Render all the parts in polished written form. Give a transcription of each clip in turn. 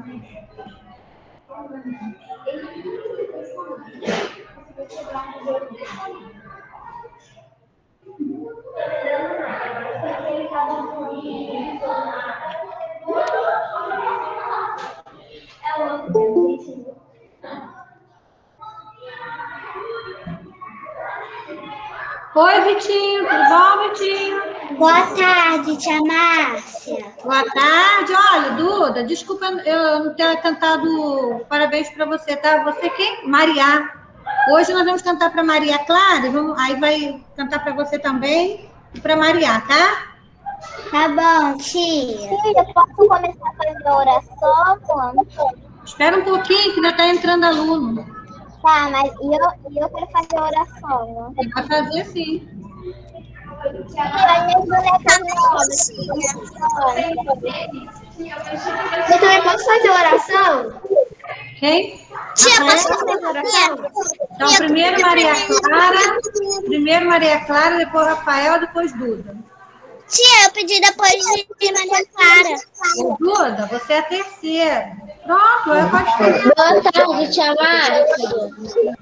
Oi, Vitinho, tudo bom, Vitinho? Boa tarde, tia Márcia. Boa tarde. Olha, Duda, desculpa eu não ter cantado parabéns para você, tá? Você quem? Maria. Hoje nós vamos cantar para Maria Clara, aí vai cantar para você também e para Maria, tá? Tá bom, tia. Tia, posso começar a fazer a oração? Espera um pouquinho, que ainda está entrando aluno. Tá, mas eu quero fazer a oração. Vai fazer sim. Eu também posso fazer a oração? Quem? Tia, posso fazer a oração? Então, primeiro Maria Clara, depois Rafael, depois Duda. Tia, eu pedi depois de Maria Clara. Duda, você é a terceira. Pronto, eu posso fazer. Boa tarde, tia Márcia.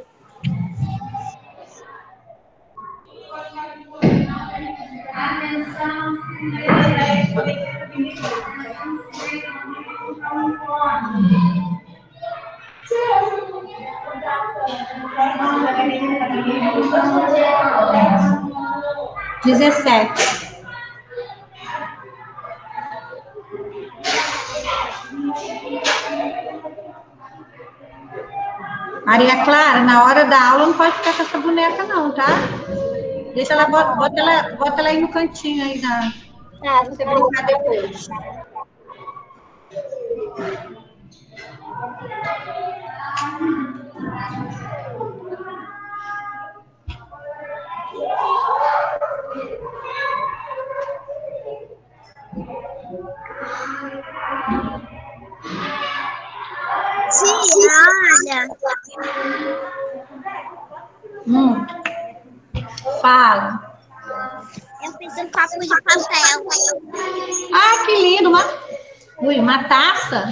Dezessete. Maria Clara, na hora da aula não pode ficar com essa boneca não, tá? Deixa ela, bota ela aí no cantinho aí na. Tá, você brincar depois. Tia, olha. Fala. Eu fiz um copo de papel. Ah, que lindo. Uma taça?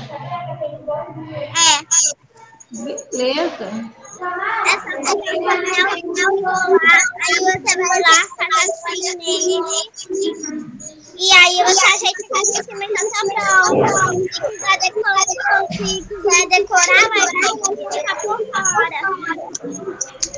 Beleza. Essa taça de papel eu vou lá. Aí você vai lá, faz assim nele. E aí você ajeita aqui em cima e já tá pronto. Se quiser decorar, mas tem que ficar por fora.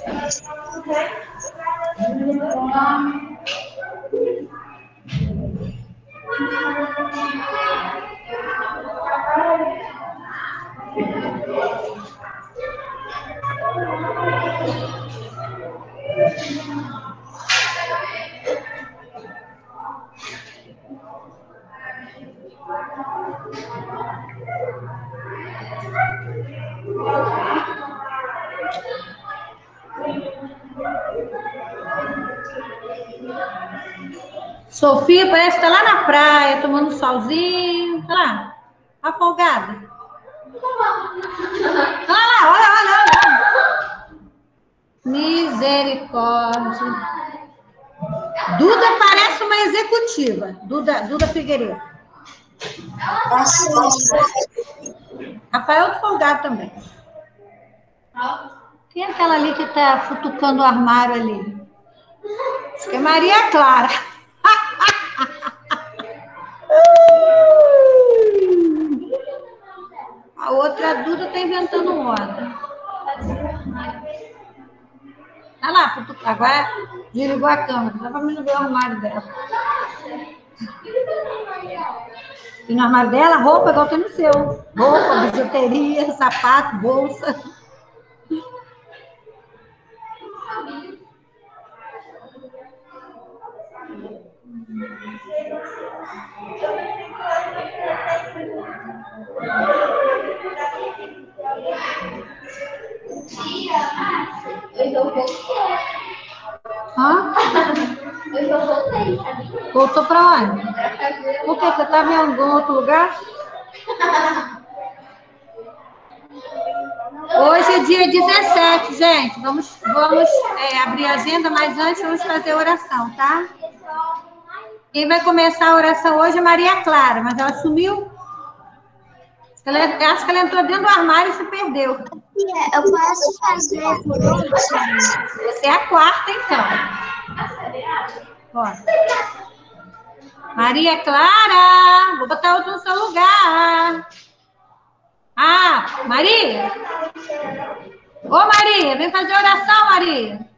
Sofia parece que tá lá na praia, tomando solzinho. Olha lá, afogada. Olha lá, olha. Misericórdia. Duda parece uma executiva. Duda Figueiredo. Rafael folgado também. Quem é aquela ali que tá futucando o armário ali? Acho que é Maria Clara. A outra Duda tá inventando moda. Olha lá, agora desligou a câmera. Dá pra me ver o armário dela. E no armário dela, roupa igual tem no seu. Roupa, bijuteria, sapato, bolsa. Voltou para onde? Por que? Você estava em algum outro lugar? Hoje é dia 17, gente. Vamos abrir a agenda, mas antes vamos fazer a oração, tá? Quem vai começar a oração hoje é Maria Clara, mas ela sumiu. Acho que ela entrou dentro do armário e se perdeu. Eu posso fazer por último? Você é a quarta, então. Ó. Maria Clara, vou botar outro no seu lugar. Ah, Maria? Ô, Maria, vem fazer oração, Maria.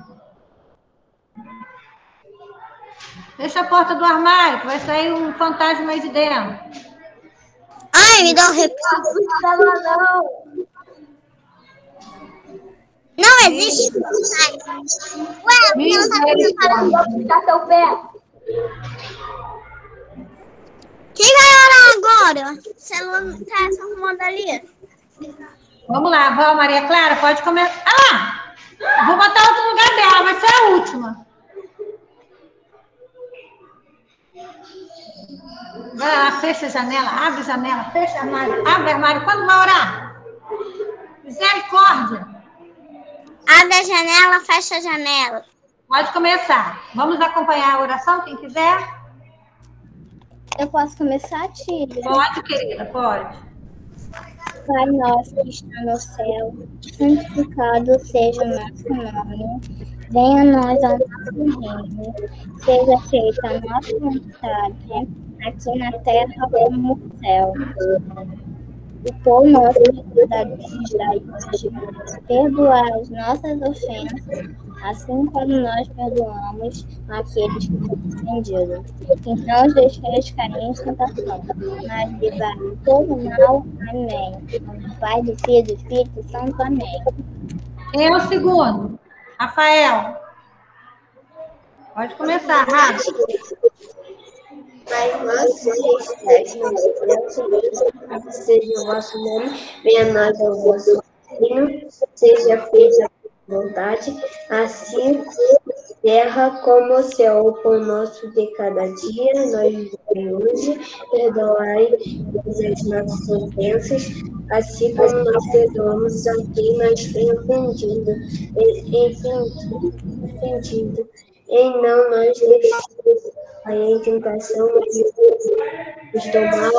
Fecha a porta do armário, que vai sair um fantasma aí de dentro. Ai, me dá um repito. Não existe. Ué, porque ela tá falando. Vou puxar seu pé. Quem vai orar agora? Você não tá se arrumando ali? Vamos lá, vamos, Maria Clara, pode começar. Ah! Vou botar outro no lugar dela, vai ser a última. Vai lá, fecha a janela, abre a janela, fecha o armário, abre o armário. Quando vai orar? Misericórdia. Abre a janela, fecha a janela. Pode começar. Vamos acompanhar a oração, quem quiser? Eu posso começar, tia? Pode, querida, pode. Pai nosso que está no céu, santificado seja o nosso nome. Venha a nós ao nosso reino. Seja feita a nossa vontade, aqui na terra como no céu. O pão nosso de cada dia hoje. Perdoar as nossas ofensas, assim como nós perdoamos aqueles que nos ofendido. E não os deixeis cair em tentação, mas livrai todo mal. Amém. Em nome do Pai, do Filho e do Espírito Santo. Amém. Quem é o segundo? Rafael. Pode começar, Rafa. Pai nosso que estais no céu, santificado seja o vosso nome, venha a nós o vosso reino, seja feita a vontade, assim na terra como o céu. O pão nosso de cada dia, nós dai hoje, perdoai as nossas ofensas, assim como nós perdoamos a quem nos tem ofendido. E não nos deixes cair em tentação, mas nos do mal.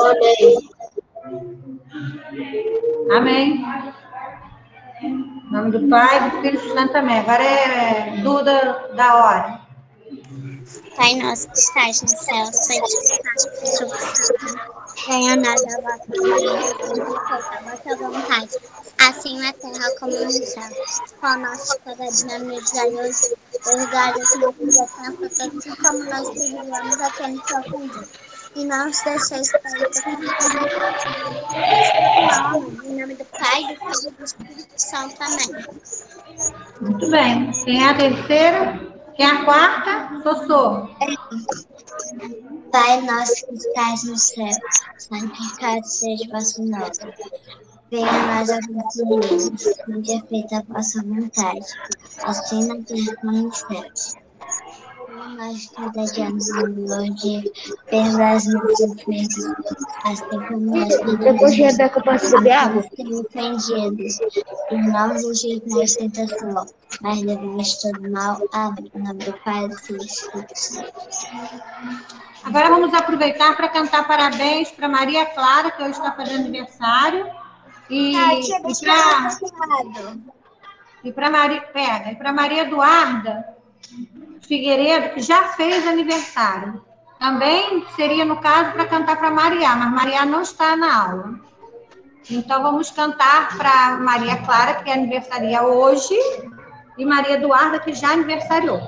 Amém. Amém. Em nome do Pai, do Filho e do Santo também. Agora é Duda da hora. Pai nosso que estás no céu, santificado seja o vosso nome. Venha a nós a vossa vontade, assim na terra como no céu. Pão nosso de cada dia nos dai hoje, perdoai as nossas ofensas, assim como nós perdoamos a quem nos ofendeu. E não os deixeis cair em tentação. Em nome do Pai, do Filho e do Espírito Santo. Amém. Muito bem. Quem é a terceira? Quem é a quarta? Sossô. Pai nosso que estás no céu, santificado seja o vosso nome. Venha a nós o vosso reino, seja feita a vossa vontade, assim na terra como no céu. Nós cada dia nos damos hoje, perdoa as nossas ofensas, assim como nós Depois, Rebeca, posso beber água? temos ofendido. E não nos deixeis cair em tentação, mas livrai-nos todo mal. Amém. Em nome do Pai, do Filho e do Espírito Santo. Agora vamos aproveitar para cantar parabéns para Maria Clara, que hoje está fazendo aniversário. E para Maria Eduarda Figueiredo, que já fez aniversário. Também seria, no caso, para cantar para Maria, mas Maria não está na aula. Então, vamos cantar para Maria Clara, que aniversaria hoje, e Maria Eduarda, que já aniversariou.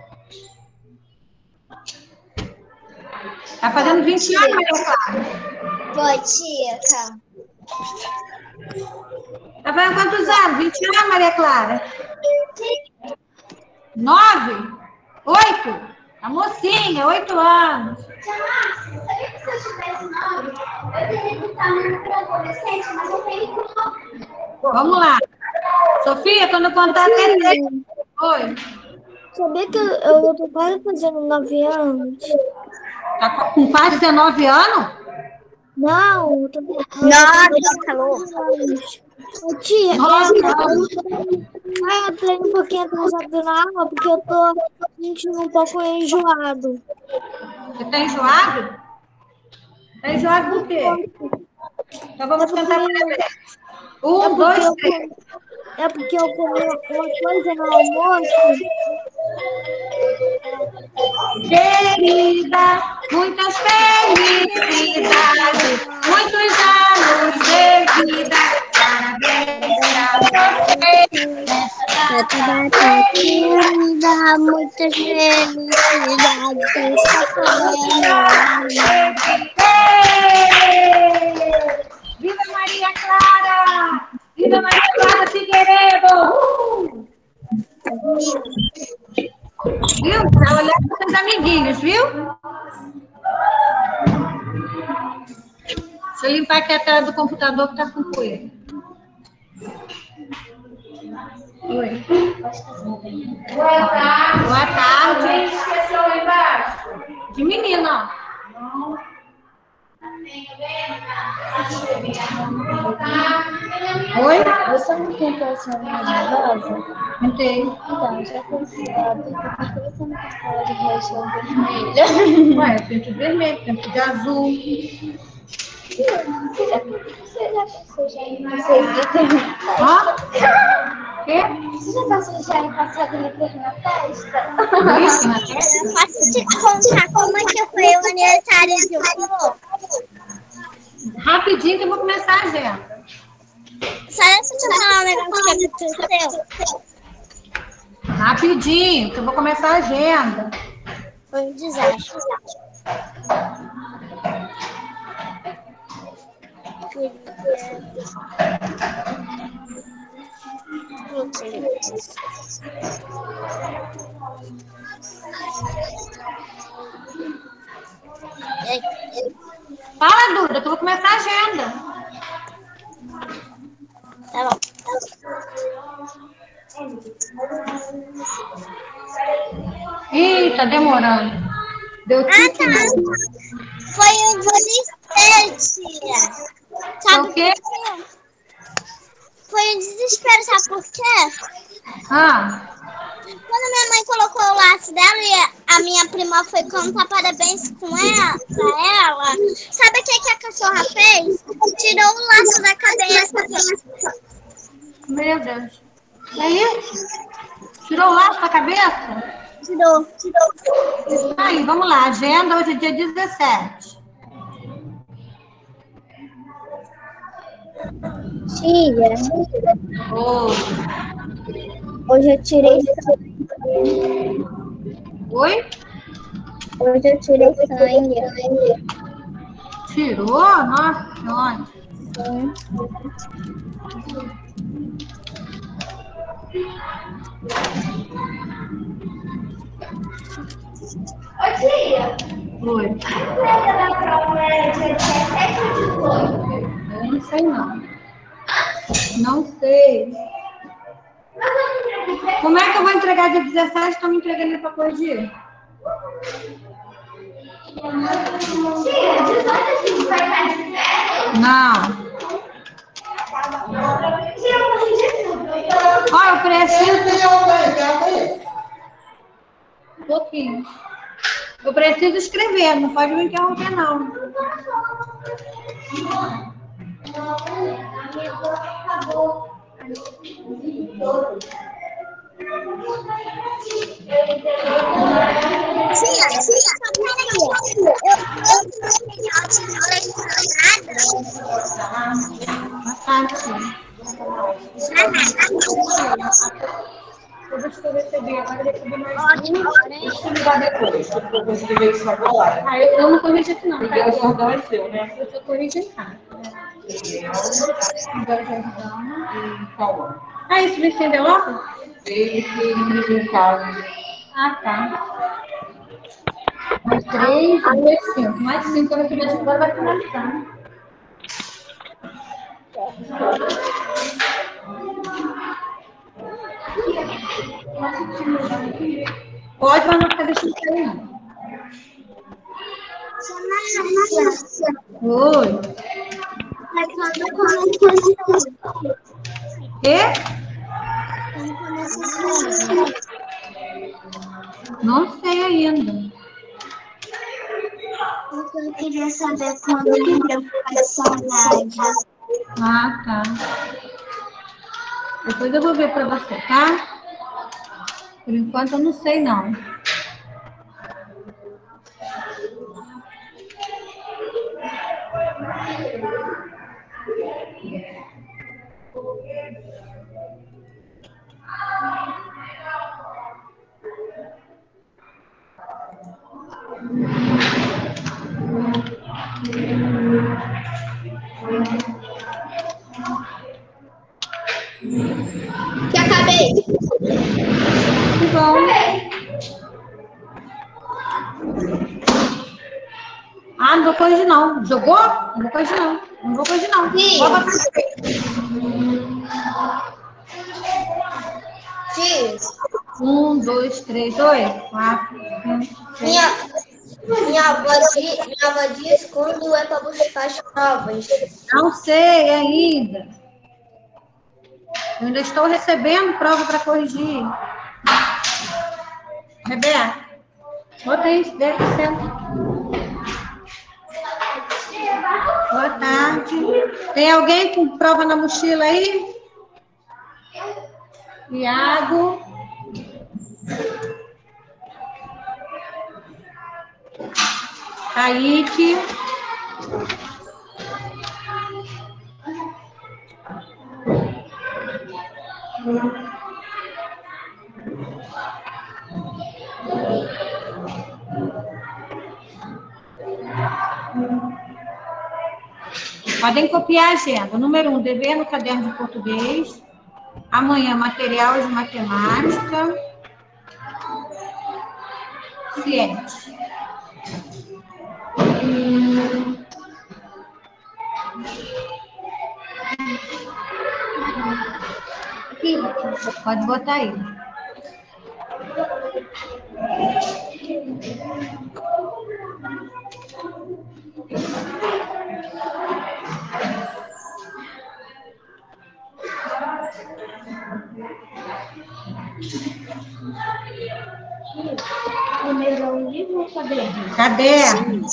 Está fazendo 20 anos, Maria Clara? Boa, tia. Está fazendo quantos anos? 20 anos, Maria Clara? 9? 8? A mocinha, 8 anos. Se eu tivesse 9, eu teria que estar muito adolescente, mas eu tenho 9. Vamos lá. Sofia, quando eu contar até 3. Oi. Sabia que eu tô quase fazendo 9 anos? Tá com quase 19 anos? Não, eu tô Calor. Tia, 9 anos. eu tô um pouquinho atrasado na aula porque eu tô sentindo um pouco enjoado. Você tá enjoado? Tá enjoado por quê? Então vamos cantar parabéns. É 1, 2, 3. É porque eu comi uma coisa no almoço. Querida, muitas felicidades, muitos anos de vida. Parabéns pra você. Querida, muitas felicidades. Viva Maria Clara! Viva Maria Clara Figueiredo! Viu? Tá olhando para seus amiguinhos, viu? Deixa eu limpar aqui a tela do computador que tá com poeira. Oi. Boa tarde. Boa tarde. Esqueceu lá embaixo? De menino, ó. Oi? Você não tem personagem rosa? Não tem. Então, já considerado, por que você não fala de roxa ou vermelha? Ué, eu pinto de vermelho, pinto de azul. Você já pensou já em passar glitter na festa? Ó. Quê? Você já pensou já em passar glitter na festa? Isso, na testa? Posso te contar como é que foi o aniversário de Flor? Rapidinho que eu vou começar a agenda. Só deixa eu te falar um negócio que aconteceu. Rapidinho, que eu vou começar a agenda. Foi um desastre. Fala, Duda, que eu vou começar a agenda. Tá bom. Ih, tá demorando. Deu Ah, tudo. tá. Foi um desespero, tia. Sabe O quê? por quê? Foi um desespero, sabe por quê? Ah, Quando minha mãe colocou o laço dela e a minha prima foi contar parabéns com ela, pra ela, sabe o que a cachorra fez? Tirou o laço da cabeça. meu Deus. Aí, tirou o laço da cabeça? Tirou. Aí, vamos lá. Agenda hoje é dia 17. Tia, Oi. hoje eu tirei Oi? Hoje eu tirei sangue. Tirou? Nossa senhora. Sim. Ô, tia, Oi. lembra da prova dia 17 ou 18? Eu não sei, não. Não sei. Nós vamos entregar. Como é que eu vou entregar dia 17? Estão me entregando ele para corrigir? Tia, 18 a gente vai estar de férias? Não. Tia, eu vou corrigir tudo. Ó, eu preciso. Um pouquinho. Eu preciso escrever, não pode me interromper, não. Tia, Eu vou escrever CD, agora eu recebi mais ótimo, Deixa eu ligar depois, se eu conseguir ver isso agora. Ah, eu não corrigi aqui, não. Porque o Jordão é seu, né? Eu só corrigi cá. Agora já ajudamos. E calma. Ah, isso vai ser envelope? Ele que no caso. Ah, tá. Mais 3, mais 5. Mais 5 eu recebi agora, vai finalizar. Pode, mas não ficar deixando cair, não. Oi. Quê? Não sei ainda. Eu queria saber quando que eu ficar de saudade. Ah, tá. Depois eu vou ver para você, tá? Por enquanto eu não sei, não. Que acabei. Que bom. Ah, não vou corrigir, não. Jogou? Não vou corrigir, não. Não vou corrigir, não. Sim. Tia, 1, 2, 3, 4, 5, 6. minha avó diz quando é para buscar as provas. Não sei ainda. Eu ainda estou recebendo prova para corrigir. Rebeca, bota isso, deixa o centro. Boa tarde. Tem alguém com prova na mochila aí? Iago. Kaique. Podem copiar a agenda. Número 1, dever no caderno de português. Amanhã, material de matemática. Ciente. Pode botar aí. Caderno.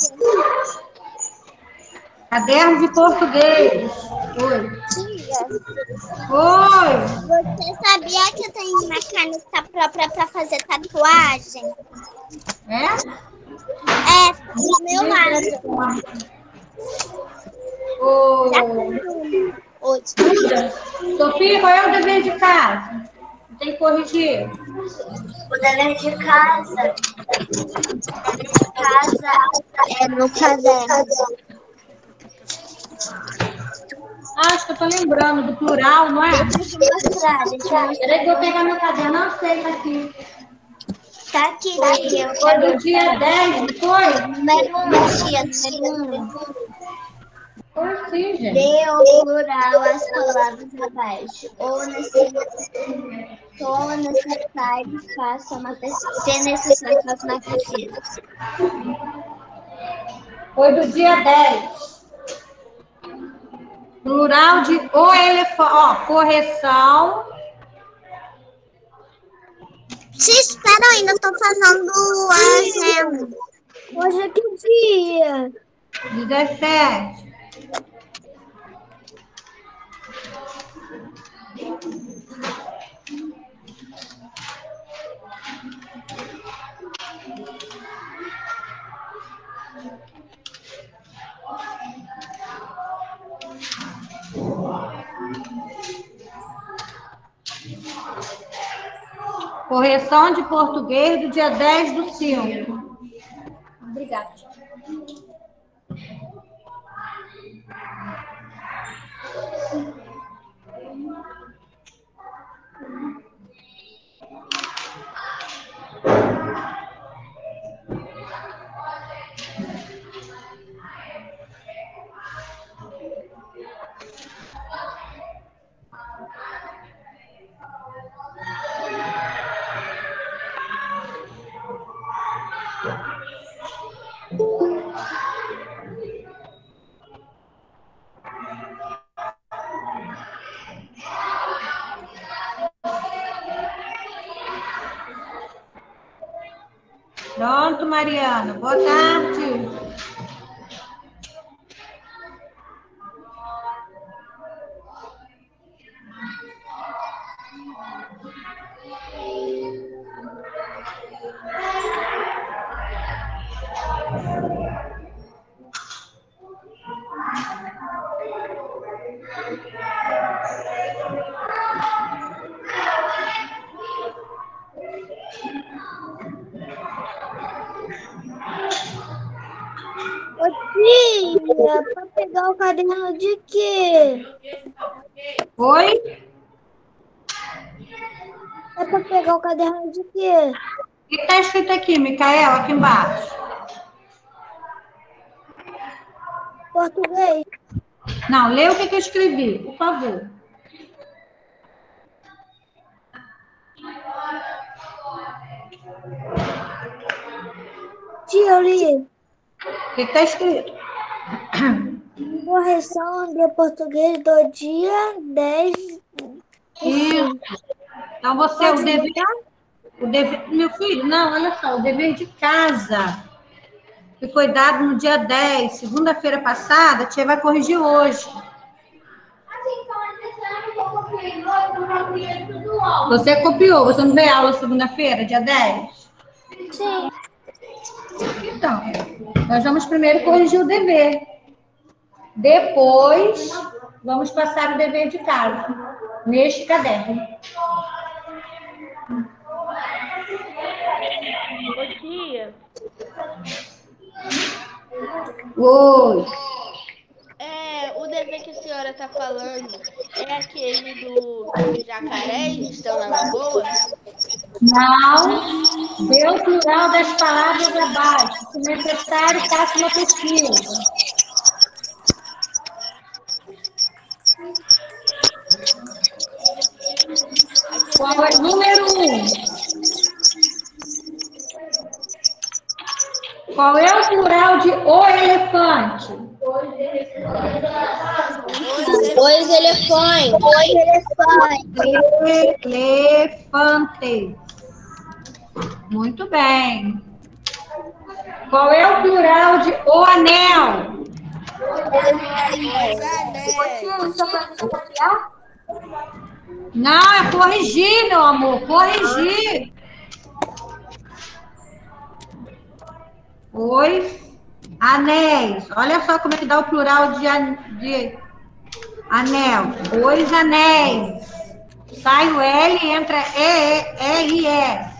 Caderno de português. Oi. Tia, Oi. você sabia que eu tenho uma caneta própria para fazer tatuagem? É? É, do meu lado. Hoje. Sofia, qual é o dever de casa? Tem que corrigir. O dever de casa. É no caderno. Acho que eu tô lembrando do plural, não é? Deixa eu mostrar. Peraí que eu vou pegar meu caderno. Não sei, tá aqui. Tá aqui, tia. Foi do dia 10, não foi? Número 1, tia. Número 1. Foi sim, gente. Dê ao plural as palavras abaixo. Ou necessário, faça uma pesquisa. Se necessário, faça uma pesquisa. Foi do dia 10. Plural de o elefante. Ó, correção. Espera ainda, eu tô fazendo a agenda. Hoje é que dia? 17. Correção de português do dia 10/5. Obrigada. Pronto, Mariana. Boa tarde. Ô, tia, para pegar o caderno de quê? Oi? É para pegar o caderno de quê? O que está escrito aqui, Micaela, aqui embaixo? Português. Não, lê o que eu escrevi, por favor. Tia, eu li. O que está escrito? Correção de português do dia 10 Isso. Então, você, Pode o dever, meu filho, não, olha só, o dever de casa, que foi dado no dia 10, segunda-feira passada, a tia vai corrigir hoje. Você copiou, você não veio aula segunda-feira, dia 10? Sim. Então, nós vamos primeiro corrigir o dever. Depois, vamos passar o dever de casa, neste caderno. Ô, tia. Oi. O dever que a senhora está falando é aquele do jacarés que estão na lagoa? Não, dê o plural das palavras abaixo. Se necessário, faça uma pesquisa. Qual é? Número 1. Qual é o plural de o elefante? Dois elefantes. Elefante. Muito bem. Qual é o plural de o anel? Não, é corrigir, meu amor, corrigir. Os anéis. Olha só como é que dá o plural de anel. Os anéis. Sai o L e entra E-I-S.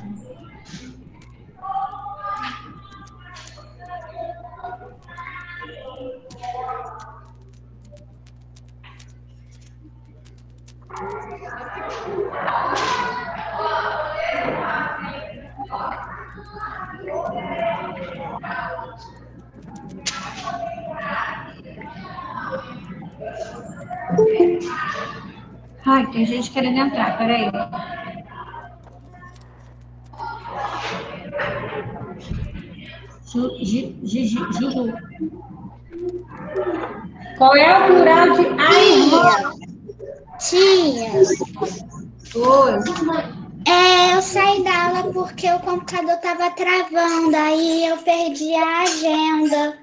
Ai, tem gente querendo entrar, peraí. Juju. Qual é o plural de a irmã? Tia. Oi. Eu saí da aula porque o computador estava travando, aí eu perdi a agenda.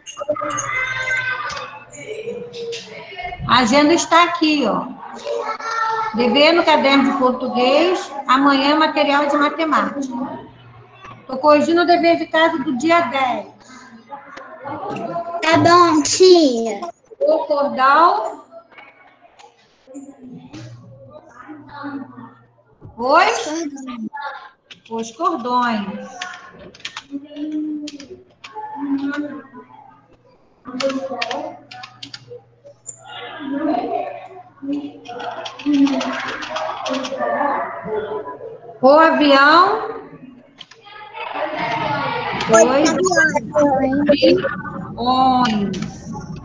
A agenda está aqui, ó. Dever no caderno de português, amanhã material de matemática. Estou corrigindo o dever de casa do dia 10. Tá bom, tia. O cordal. Os cordões. O avião. Os.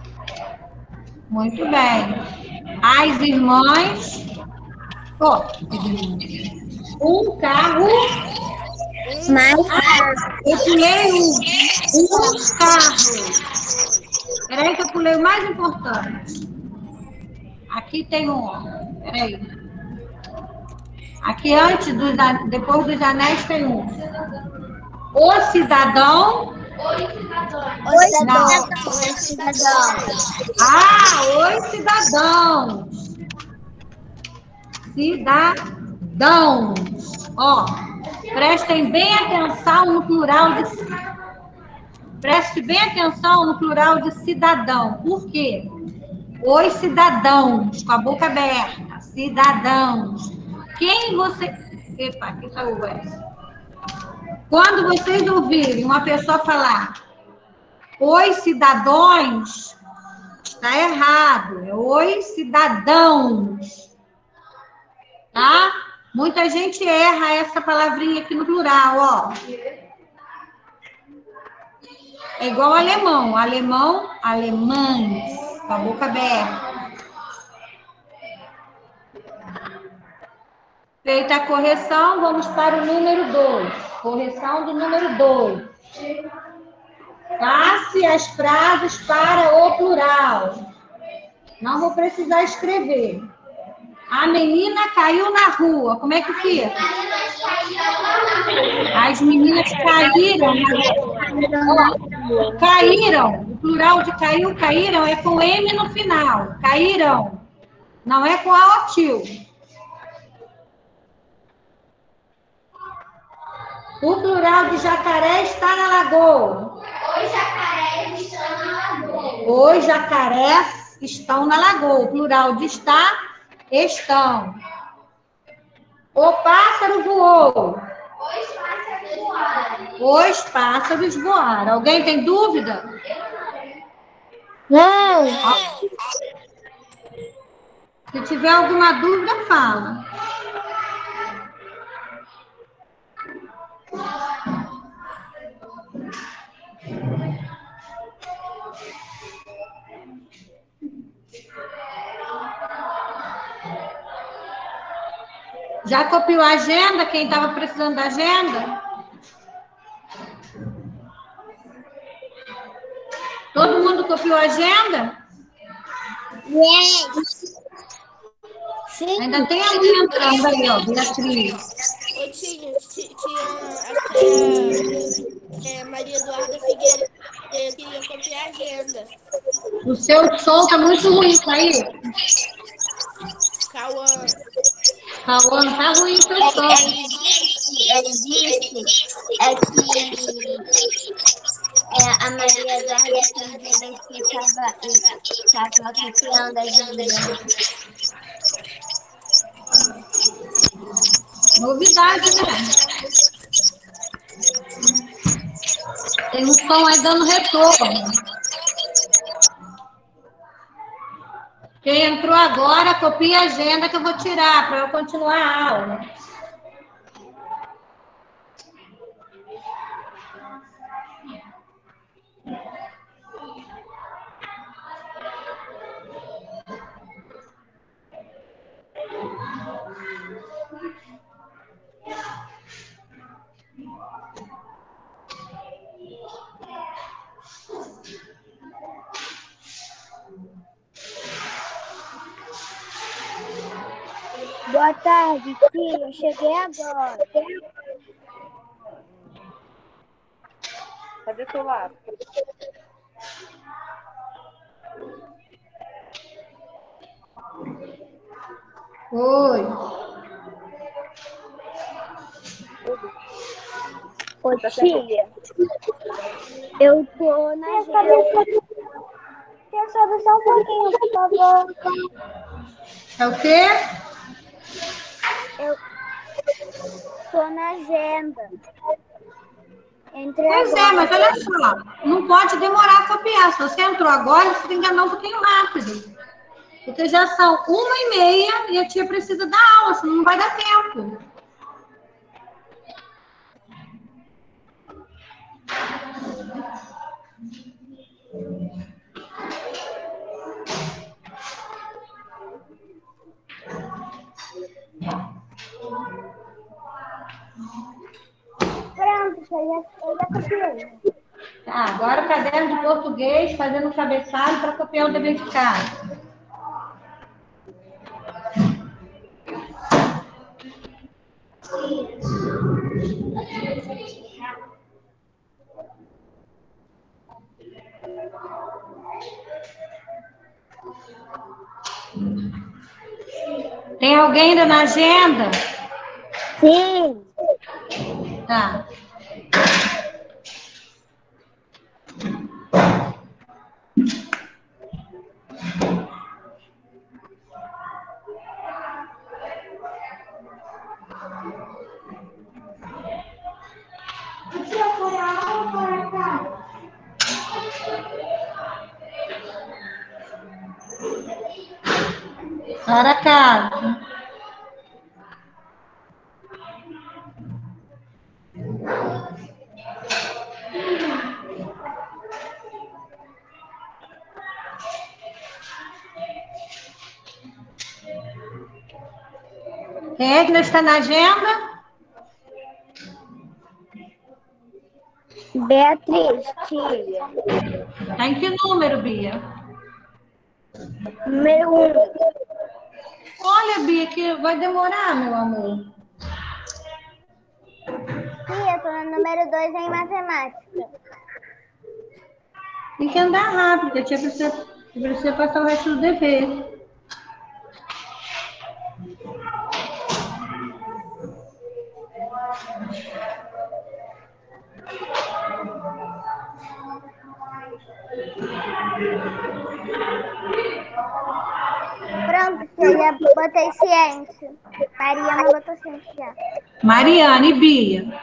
Muito bem. As irmãs. Um carro. Eu pulei um carro. Peraí que eu pulei o mais importante. Aqui tem um. Peraí. Aqui antes, depois dos anéis tem um. O cidadão. Os cidadãos. Os cidadãos. Cidadãos. Ó, prestem bem atenção no plural de... Preste bem atenção no plural de cidadão. Por quê? Os cidadãos, com a boca aberta. Cidadãos. Quem você... Epa, aqui está o S. Quando vocês ouvirem uma pessoa falar Os cidadãos está errado. É os cidadãos. Tá? Muita gente erra essa palavrinha aqui no plural, ó. É igual alemão. Alemão, alemães. Com a boca aberta. Feita a correção, vamos para o número 2. Correção do número 2. Passe as frases para o plural. Não vou precisar escrever. A menina caiu na rua. Como é que fica? As meninas caíram na rua. Caíram. O plural de caiu, caíram é com M no final. Caíram. Não é com A ou tio. O plural de jacaré está na lagoa. Os jacarés estão na lagoa. Os jacarés estão na lagoa. O plural de está, estão. O pássaro voou. Os pássaros voaram. Os pássaros voaram. Alguém tem dúvida? Não. Se tiver alguma dúvida, fala. Já copiou a agenda? Quem estava precisando da agenda? Todo mundo copiou a agenda? Yes. Sim. Ainda tem alguém entrando aí, ó, Beatriz. Ô, tia Maria Eduarda Figueiredo, eu queria copiar a agenda. O seu som tá muito ruim, tá aí? Cauã. Cauã, tá ruim o seu som. Ele disse que a Maria Eduarda Figueiredo estava copiando a agenda. Novidade, né? Tem um som aí dando retorno. Quem entrou agora, copia a agenda que eu vou tirar para eu continuar a aula. Boa tarde, tia. Eu cheguei agora. Cadê o celular? Oi. Ô, tia. Eu tô na agenda. Quer saber só um pouquinho, por favor? É o quê? Eu tô na agenda. Entrei Pois é, mas olha só, não pode demorar a copiar. Se você entrou agora, você tem que andar um pouquinho rápido. Porque já são 1h30 e a tia precisa dar aula, senão não vai dar tempo. Pronto, eu já copiei. Tá, agora o caderno de português, fazendo o cabeçalho para copiar o dever de casa. Tem alguém ainda na agenda? Sim. Tá. Aracaju. Edna está na agenda? Beatriz, tia. Está em que número, Bia? Número 1. Olha, Bia, que vai demorar, meu amor. Tia, eu tô no número 2 em matemática. Tem que andar rápido, porque a tia precisa passar o resto do dever. Pronto, tia, já botei ciência. Mariana botou ciência já. Mariana e Bia.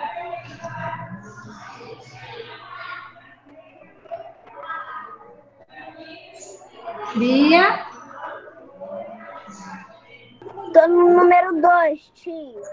Bia, Tô no número 2, tia.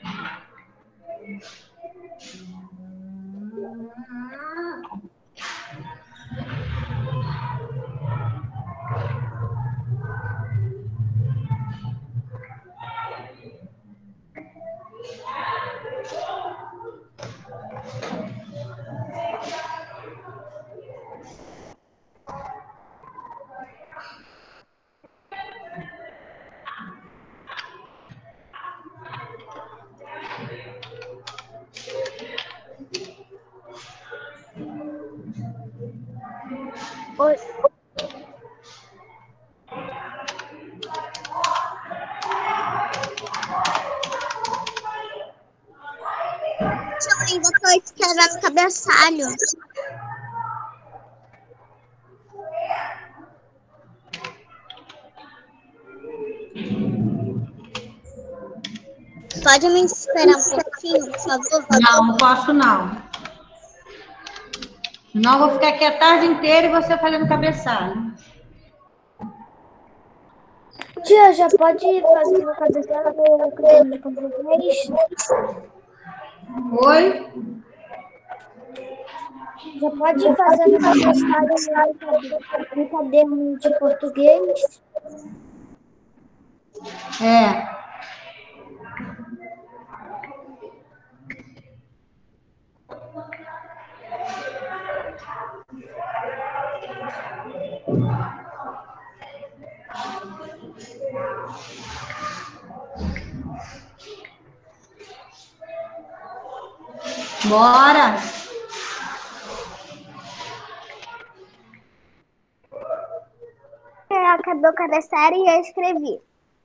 Oi. Eu ainda tô escrevendo cabeçalho. Pode me esperar um pouquinho, por favor? não posso não. Não vou ficar aqui a tarde inteira e você fazendo cabeçalho. Tia, já pode fazer meu cabeçalho de português? Oi? Já pode fazer meu cabeçalho no caderno de português? É. Bora! Acabou o cabeçalho e eu escrevi.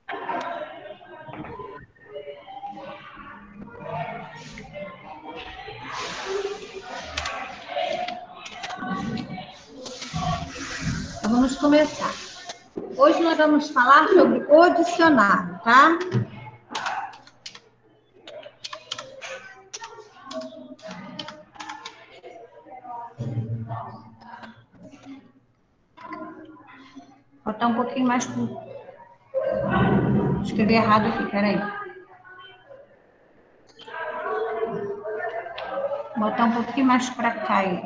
Então, vamos começar. Hoje nós vamos falar sobre o dicionário, tá? Vou botar um pouquinho mais pro... Escrevi errado aqui, peraí. Vou botar um pouquinho mais para cá aí.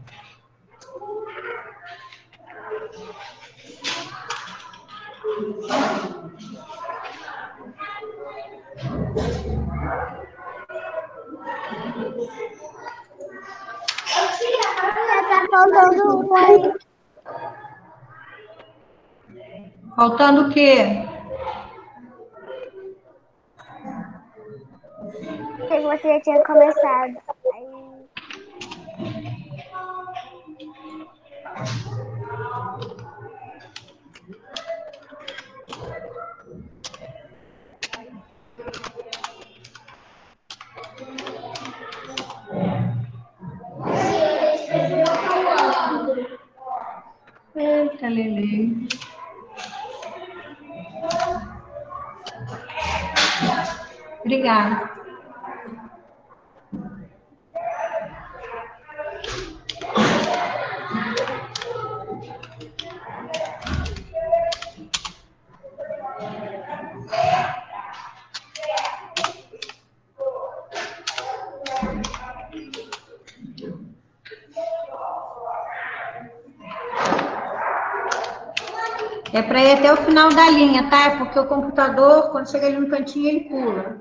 Tá faltando um aí. Faltando o quê? Que você já tinha começado. Aí... Eita, Lele. Obrigada. É para ir até o final da linha, tá? É porque o computador, quando chega ali no cantinho, ele pula.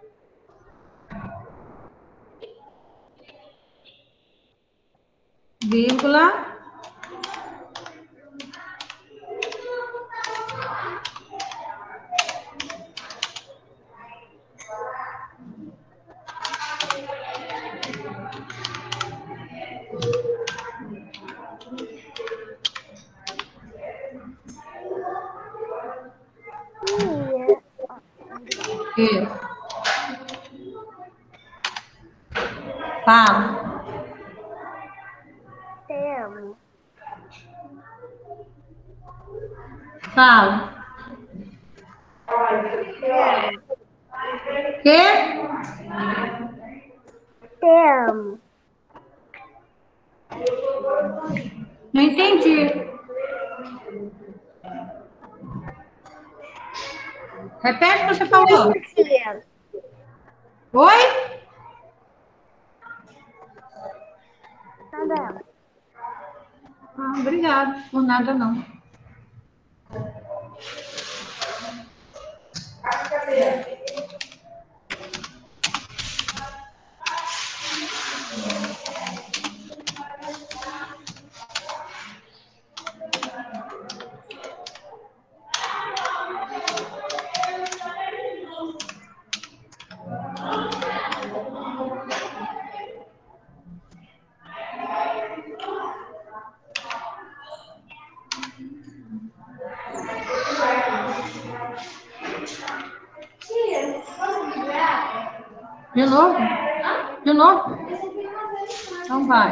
Vírgula. Isso. Fala. Temo. Fala. Quê? Temo. Não entendi. Repete o que você falou. Oi? Nada. Ah, obrigado. Por nada, não. De novo? De novo? Então vai.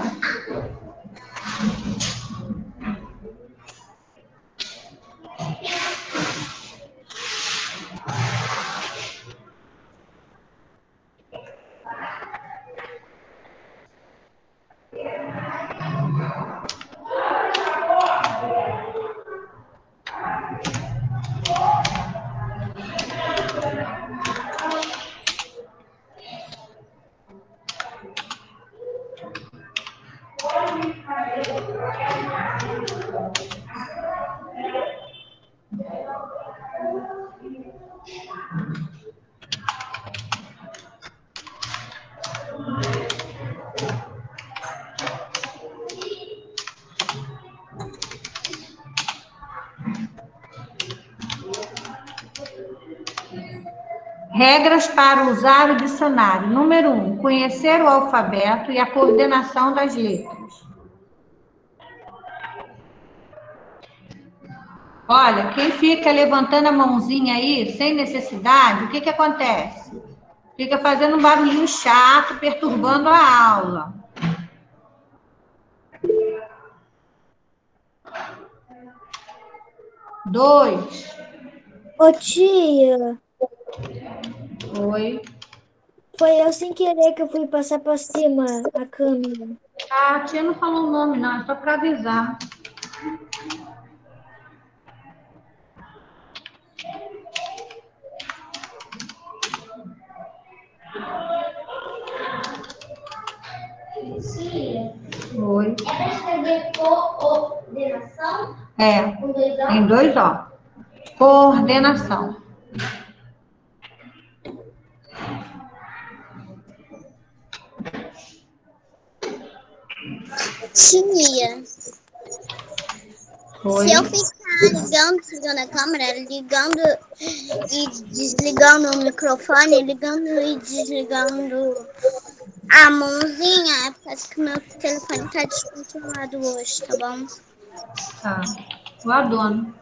Regras para usar o dicionário. Número 1, conhecer o alfabeto e a coordenação das letras. Olha, quem fica levantando a mãozinha aí, sem necessidade, o que acontece? Fica fazendo um barulhinho chato, perturbando a aula. Dois. Ô tia, Oi. foi eu sem querer que eu fui passar pra cima a câmera. Ah, a tia não falou o nome, não, é só para avisar. Oi. É para escrever coordenação? É, Com dois O? tem dois O. Coordenação. Tia, Oi. se eu ficar ligando, desligando a câmera, ligando e desligando o microfone, ligando e desligando a mãozinha, é porque que meu telefone tá descontrolado hoje, tá bom? Tá. O adorno.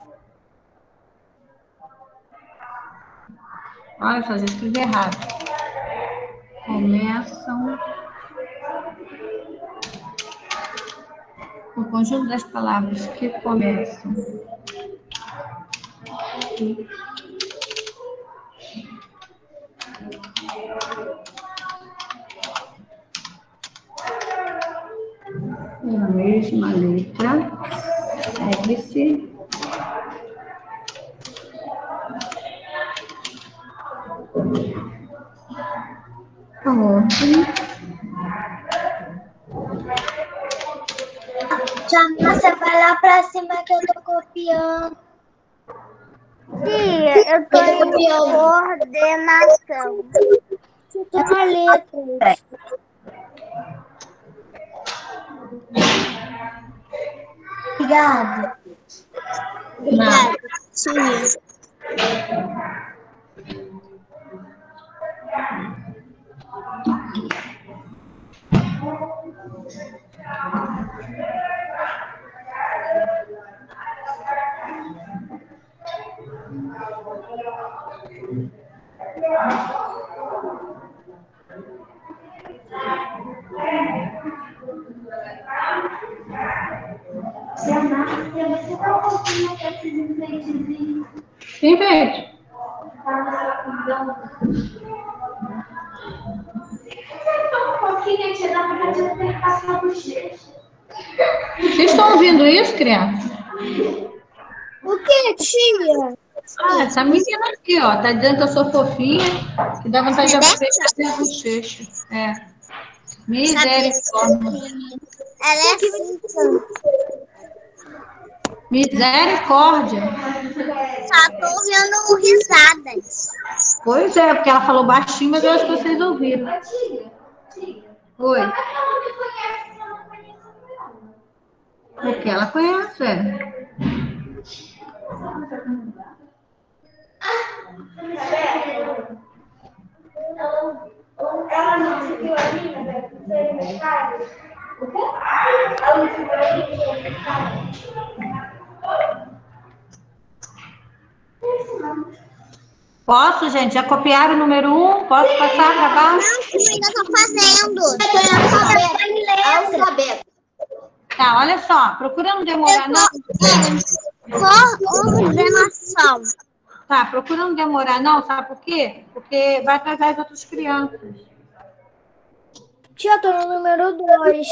Olha só, já escrevi errado. Começam. O conjunto das palavras que começam. Na mesma letra. Segue-se. Ordem. Já você vai lá pra cima que eu tô copiando. Tia, eu tô em coordenação. Eu tô na letra. Obrigada. Obrigada, tia. Quem fez? Vocês estão ouvindo isso, criança? O que, tia? Ah, essa menina aqui, ó, tá dizendo que eu sou fofinha, que dá vontade de fazer a bochecha. É. Misericórdia. Ela é assim. Misericórdia. Só tô ouvindo risadas. Pois é, porque ela falou baixinho, mas eu acho que vocês ouviram. Oi. Porque ela conhece, é. Ela não seguiu a linha da mercado? O quê? Ela não seguiu a linha da mercado? Posso, gente? Já copiaram o número 1? Posso passar para baixo? Não, eu ainda tô fazendo. Alfabeto. Tá, olha só. Procura não demorar, não. Coordenação. Tá, procura não demorar, não. Sabe por quê? Porque vai atrasar as outras crianças. Tia, eu tô no número 2.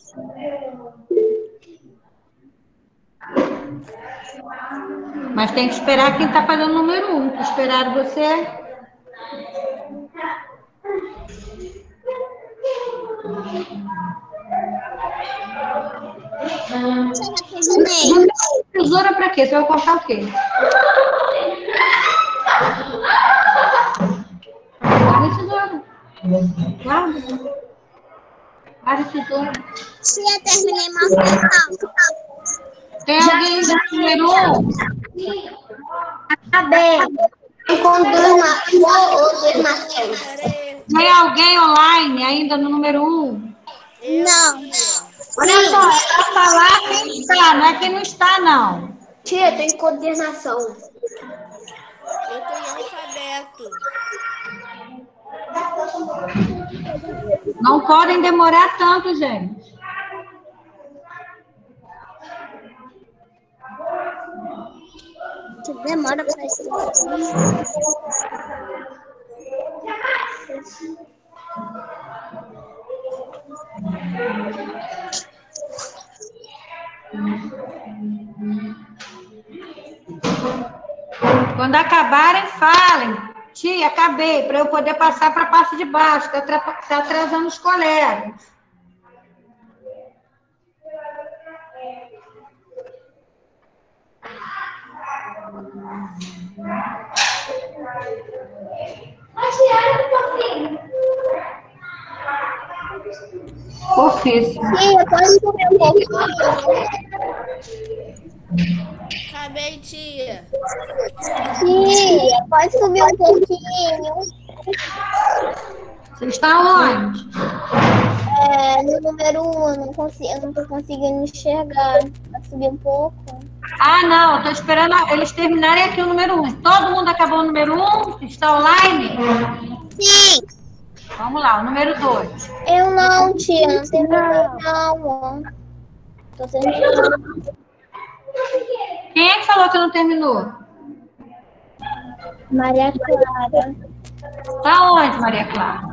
Mas tem que esperar quem tá fazendo o número 1. Esperaram você? Tesoura pra quê? Você vai cortar o quê? Guarda tesoura. Guarda. Guarda tesoura. Tia, terminei uma função. Tem alguém do número 1? Acabei. Coordenação. Tem alguém online ainda no número 1? Não. Olha só, é pra falar quem está, não é quem não está, não. Tia, tem coordenação. Eu tô em alfabeto. Não podem demorar tanto, gente. Que demora pra isso. Quando acabarem, falem. Tia, acabei, para eu poder passar para a parte de baixo. Está atrasando os colegas. Fofíssimo. Tia, pode subir um pouquinho? Acabei, tia. Tia, pode subir um pouquinho? Você está onde? No número 1, eu não tô conseguindo enxergar. Pode subir um pouco? Ah, não, estou esperando eles terminarem aqui o número 1. Todo mundo acabou o número 1? Está online? Sim. Vamos lá, o número 2. Eu não, tia, não terminei não. Tô terminando. Quem é que falou que não terminou? Maria Clara. Está onde, Maria Clara?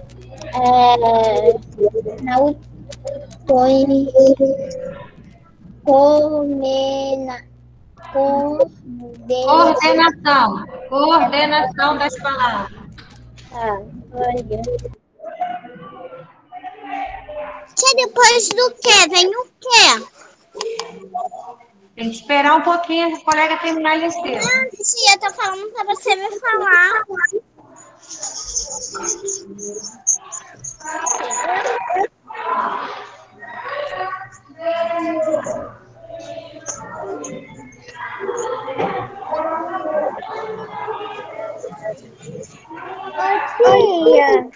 Tô em Coordenação das palavras. Olha. Tia, depois do quê? Vem o quê? Tem que esperar um pouquinho a colega terminar a lição. Não, tia, eu tô falando pra você me falar. Ô, tia.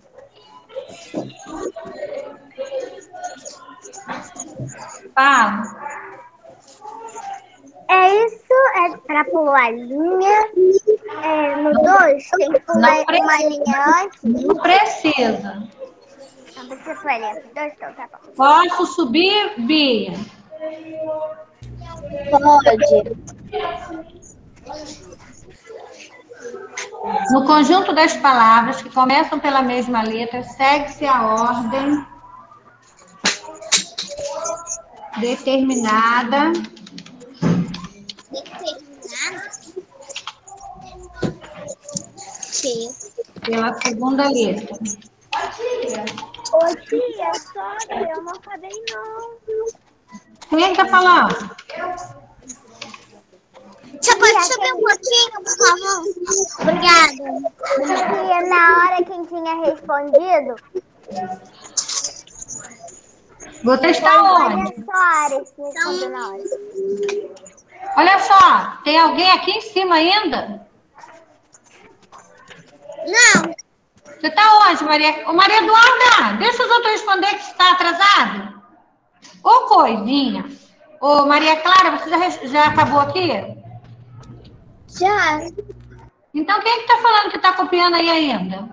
Fala. É isso? É pra pular linha? No 2, tem que pular uma linha antes? Não precisa. Não precisa pular linha antes. 2, então tá bom. Posso subir, Bia? Pode. No conjunto das palavras que começam pela mesma letra, segue-se a ordem determinada pela segunda letra. Ô, tia, sobe, eu não acabei não. Quem é que tá falando? Você pode subir um pouquinho, por favor? Obrigada. Tia, na hora quem tinha respondido... Você está onde? Olha só, Ares, que respondeu na hora. Olha só, tem alguém aqui em cima ainda? Não. Você está onde, Maria? Ô, Maria Eduarda, deixa os outros responder que está atrasado. Ô, coisinha. Ô, Maria Clara, você já acabou aqui? Já. Então, quem é que está falando que está copiando aí ainda?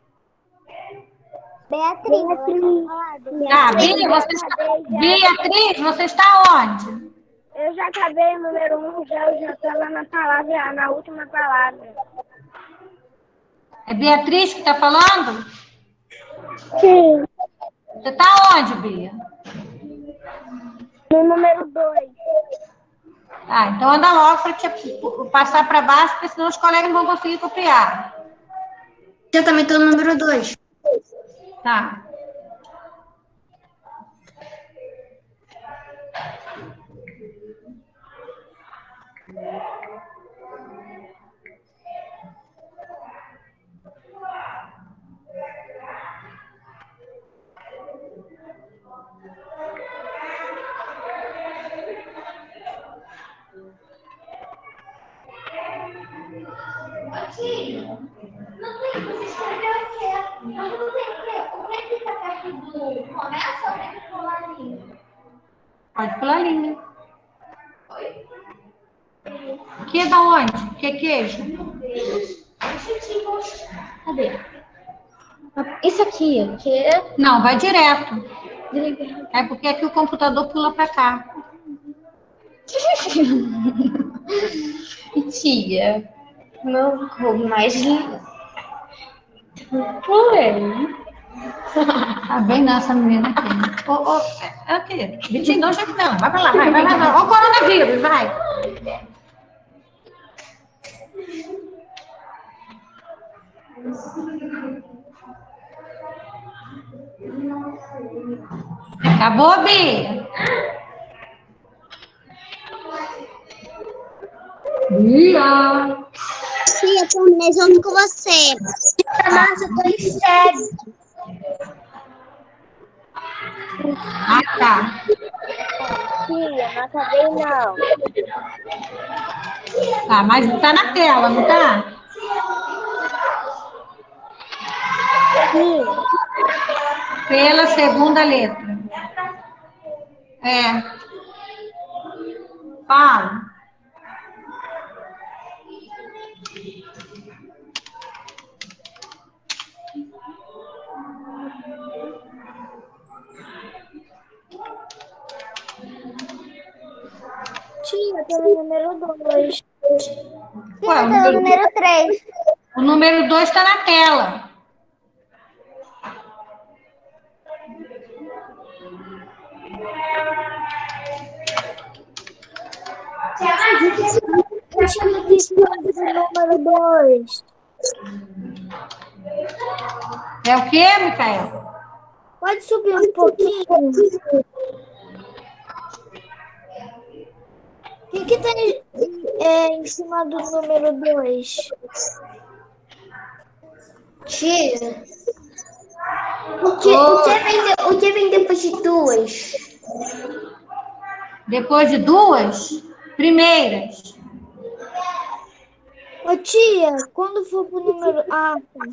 Beatriz. Tá, Beatriz, você está onde? Eu já acabei o número 1, já estava na palavra, na última palavra. É Beatriz que está falando? Sim. Você está onde, Bia? No número 2. Ah, então anda logo para te passar para baixo, porque senão os colegas não vão conseguir copiar. Eu também estou no número 2. Tá. Não tem que você escreveu certo. Mas não tem que. Como é que tá perto do começa ou tem que pular a linha? Pode pular a linha. Que é da onde? Que é queijo? Cadê? Isso aqui, que é... Não, vai direto. É porque aqui o computador pula para cá. Tia, não vou mais... Foi. Tá bem nessa menina aqui. É o quê? 22 já que não. Vai pra lá, vai lá. Ó o coronavírus, vai. Acabou, Bia? Bia! Tia, eu terminei junto com você. Nossa, eu tô em sério. Ah, tá. Tia, não acabei não. Tá, mas tá na tela, não tá? Sim. Pela segunda letra. É. Fala. Tia, eu tô no número 2. Ué, Sim, tô no número 3. O número 2 tá na tela. Eu tinha visto o número 2. É o quê, Micael? Pode subir um pouquinho? que tem em cima do número 2? Tia, o que vem depois de 2? Depois de 2 primeiras. Ô, tia, quando for pro número... Ah, tá.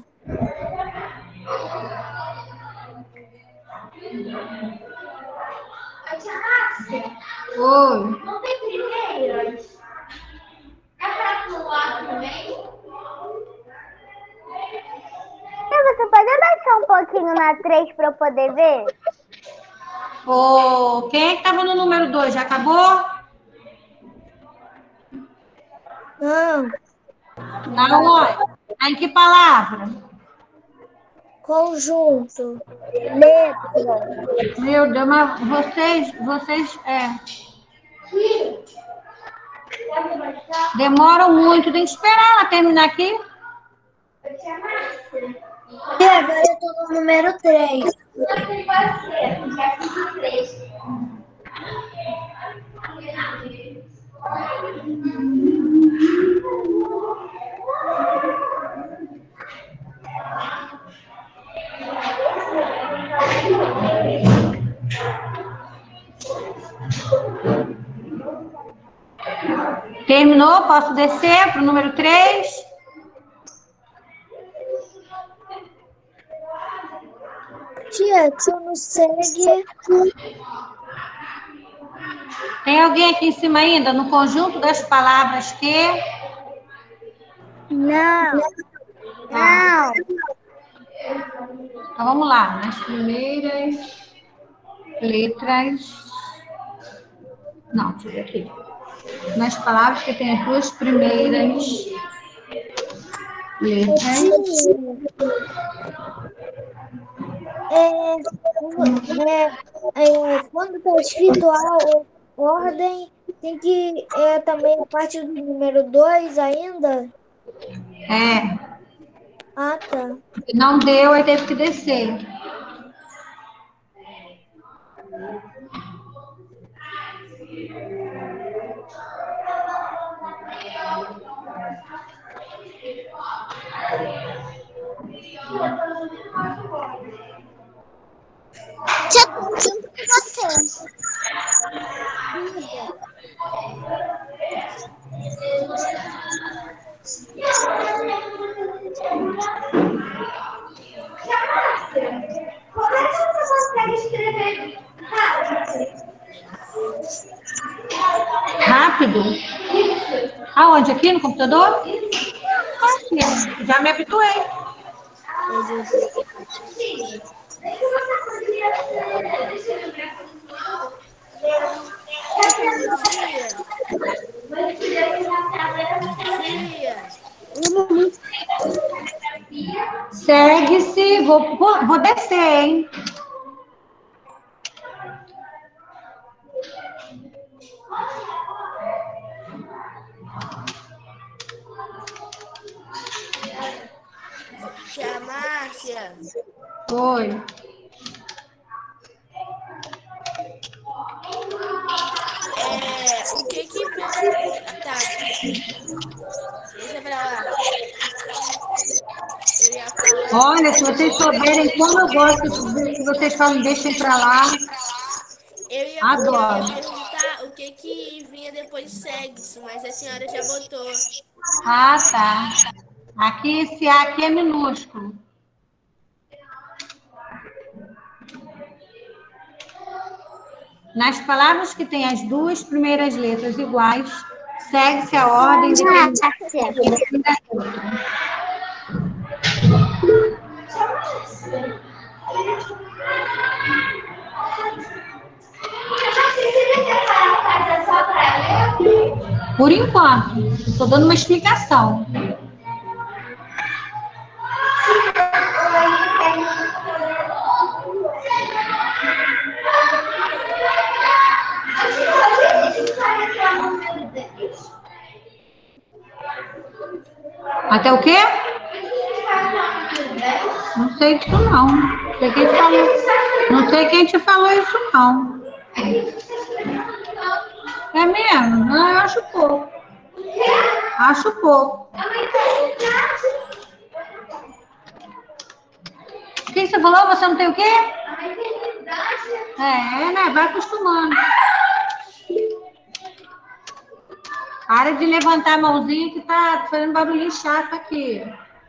Oi. Não tem primeiras? É pra pular também? Você pode abaixar um pouquinho na 3 para eu poder ver? Ô, quem é que estava no número 2? Já acabou? Não, Não, olha. Em que palavra? conjunto. Meu Deus, mas vocês demoram muito. Tem que esperar ela terminar aqui. E agora eu tô no número 3. Não tem parceiro, já fiz 3. Terminou? Posso descer para o número 3? Tia, tu não segue? Tem alguém aqui em cima ainda? No conjunto das palavras que... Não. Não. Então, vamos lá. Nas primeiras letras... Não, deixa eu ver aqui. Nas palavras que tem as 2 primeiras letras... Quando está escrito a ordem, tem que também a parte do número 2 ainda? É. Ah, tá. Não deu, aí teve que descer. Tia, tô junto com você. Como é que você consegue escrever Rápido? Aonde? Aqui no computador? Aqui. Já me habituei. Segue-se. Vou descer, hein? Tia Márcia. Oi. O que que... Tá. Deixa pra lá. Eu ia falar... Olha, se vocês souberem como eu gosto que vocês falam, deixem pra lá. Adoro. Eu ia perguntar o que vinha depois de segue-se, mas a senhora já botou. Ah, tá. Aqui, esse A aqui é minúsculo. Nas palavras que têm as 2 primeiras letras iguais, segue-se a ordem de da outra. Por enquanto, estou dando uma explicação. Até o quê? Não sei disso, não. Não sei quem te falou. Não sei quem te falou isso, não. É menos? Não, eu acho pouco. Acho pouco. O que você falou? Você não tem o quê? Né? Vai acostumando. Para de levantar a mãozinha que tá fazendo barulhinho chato aqui.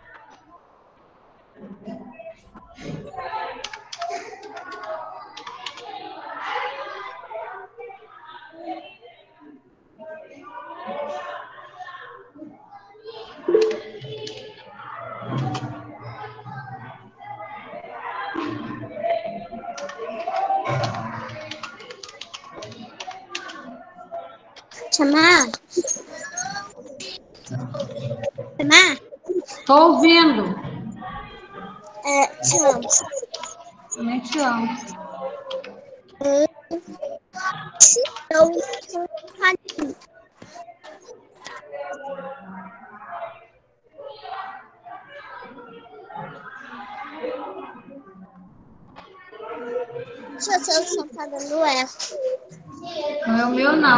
Chamar? Tô ouvindo. Te amo. Também te amo. Deixa eu ver se o som tá dando eco. Não é o meu, não.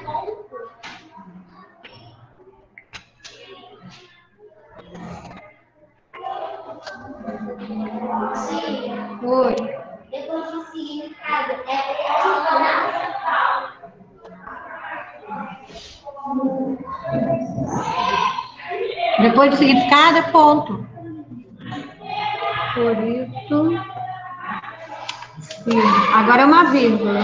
Oi. Depois do significado é ponto. Por isso. Sim. Agora é uma vírgula.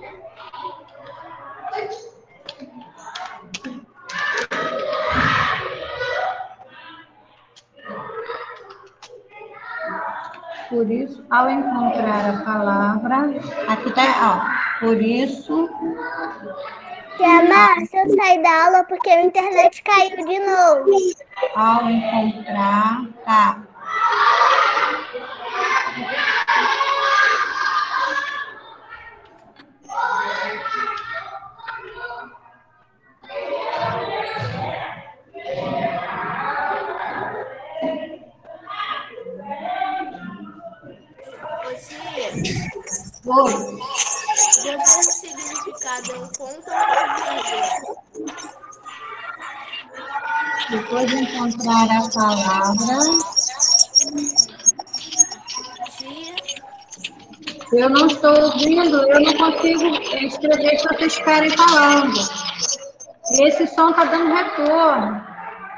Por isso, ao encontrar a palavra, aqui tá, ó, por isso. Chamar, se eu sair da aula porque a internet caiu de novo. Ao encontrar, tá. Oi. Depois do significado é um ponto ou uma vírgula? Depois de encontrar a palavra. Eu não estou ouvindo, eu não consigo escrever se vocês estiverem falando. Esse som está dando retorno.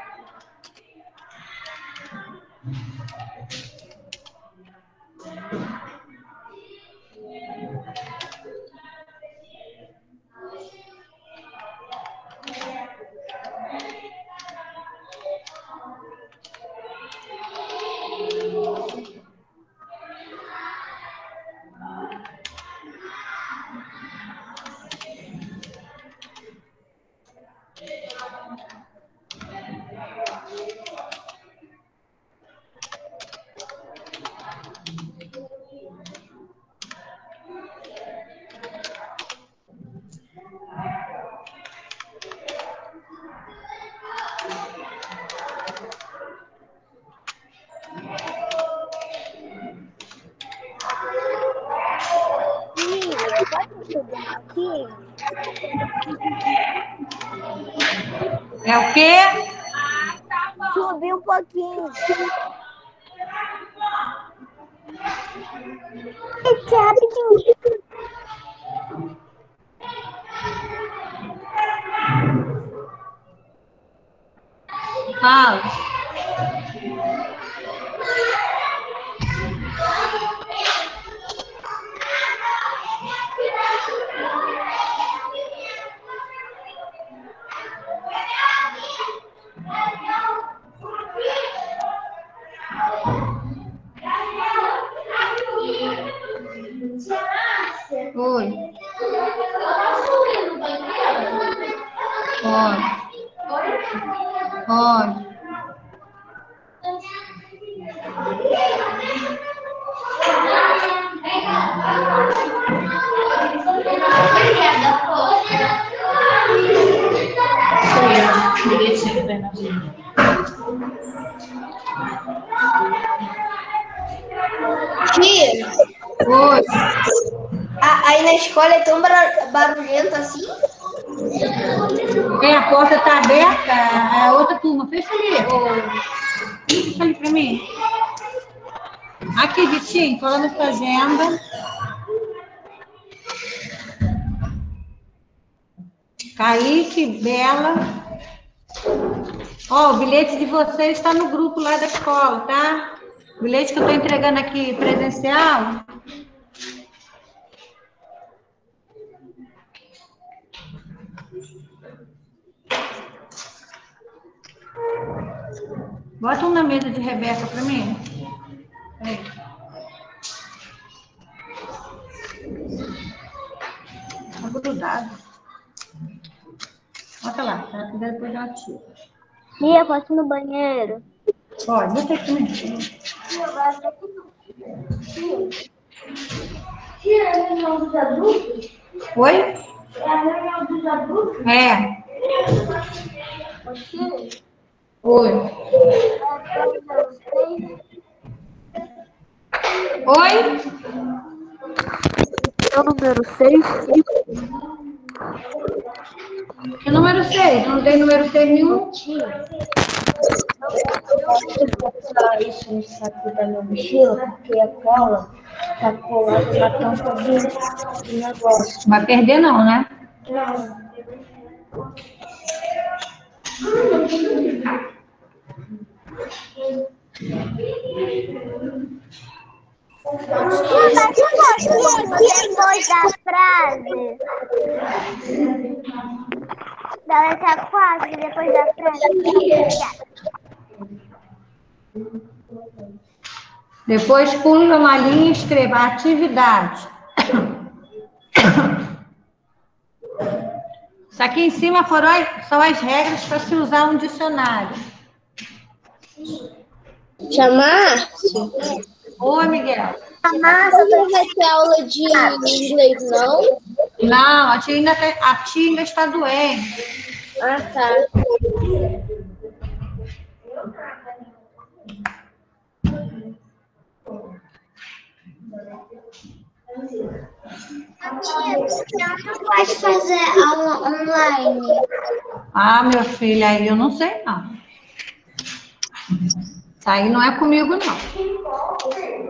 É o quê? Subir um pouquinho. Esse é rapidinho. Fala. Oi. Pode. Tia, Oi. aí na escola é tão barulhento assim? A porta está aberta, a outra turma. Fecha ali. Fecha ali para mim. Aqui, Vitinho, falando sua agenda. Kaique, Bela. Ó, o bilhete de vocês está no grupo lá da escola, tá? O bilhete que eu estou entregando aqui presencial. Bota um na mesa de Rebeca para mim. Aí. Tá grudado. Bota lá, tá? Depois ela tira. Tia, posso ir no banheiro? Pode, bota aqui mesmo. Tia, é a reunião dos adultos? Oi? É a reunião dos adultos? É. Tia? Oi. Oi? É o número 6? Que número 6? Não tem número 6 nenhum? Eu vou botar isso no saco da minha mochila, porque a cola tá colada na tampa do negócio. Vai perder não, né? Não. Depois da frase. Da letra 4, depois da frase. Depois pula uma linha e escreva atividade. Isso aqui em cima são as regras para se usar um dicionário. Chamar? Oi, Miguel. Não vai ter aula de inglês, não? Não, a tia ainda está doente. Ah, tá. Tia, não pode fazer aula online. Ah, meu filho, aí eu não sei, não. Isso aí não é comigo, não.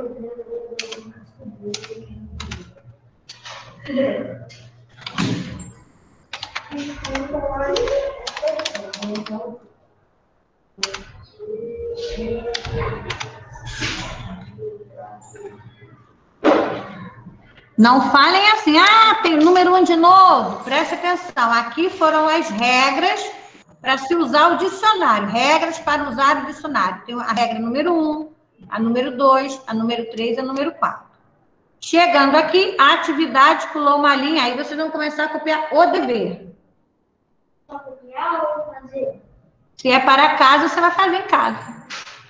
Não falem assim, tem número 1 de novo. Preste atenção, aqui foram as regras para se usar o dicionário. Regras para usar o dicionário. Tem a regra número 1, a número 2, a número 3 e a número 4. Chegando aqui, a atividade pulou uma linha, aí vocês vão começar a copiar o dever. Se é para casa, você vai fazer em casa.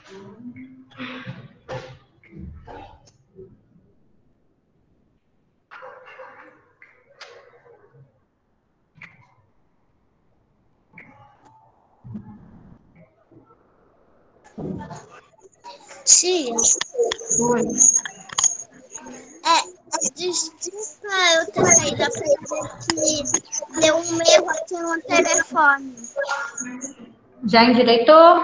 Tia. Oi. Desculpa eu ter saído a dizer que deu um erro aqui no telefone. Já endireitou?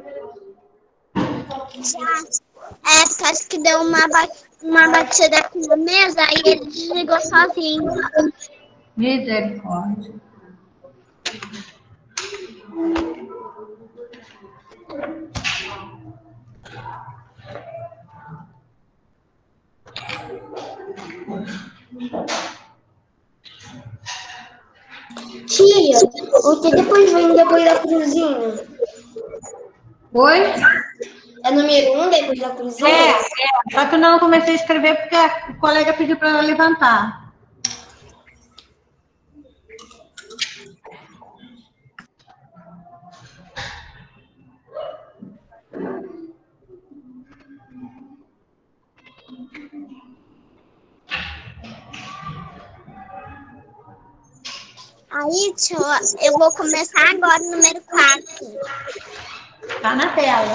Já. Porque acho que deu uma batida aqui na mesa, aí ele desligou sozinho. Misericórdia. Tia, o que depois vem depois da cruzinha? Oi? É número 1 depois da cruzinha? Só que eu não comecei a escrever porque o colega pediu para ela levantar. Aí, tio, eu vou começar agora o número 4. Tá na tela.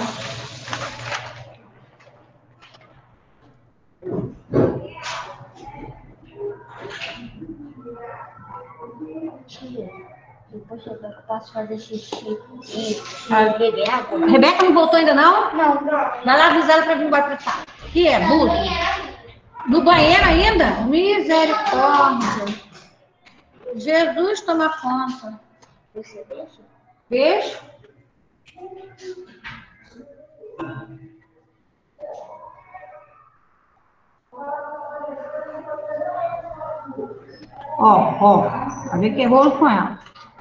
professora, posso fazer xixi e beber água? Rebeca não voltou ainda, não? Não. Vai lá avisar ela para vir embora pra cá. Que é, burro? No banheiro ainda? Misericórdia. Jesus toma conta. Você deixa? Deixa. Ó. Vai ver que é rolo com ela.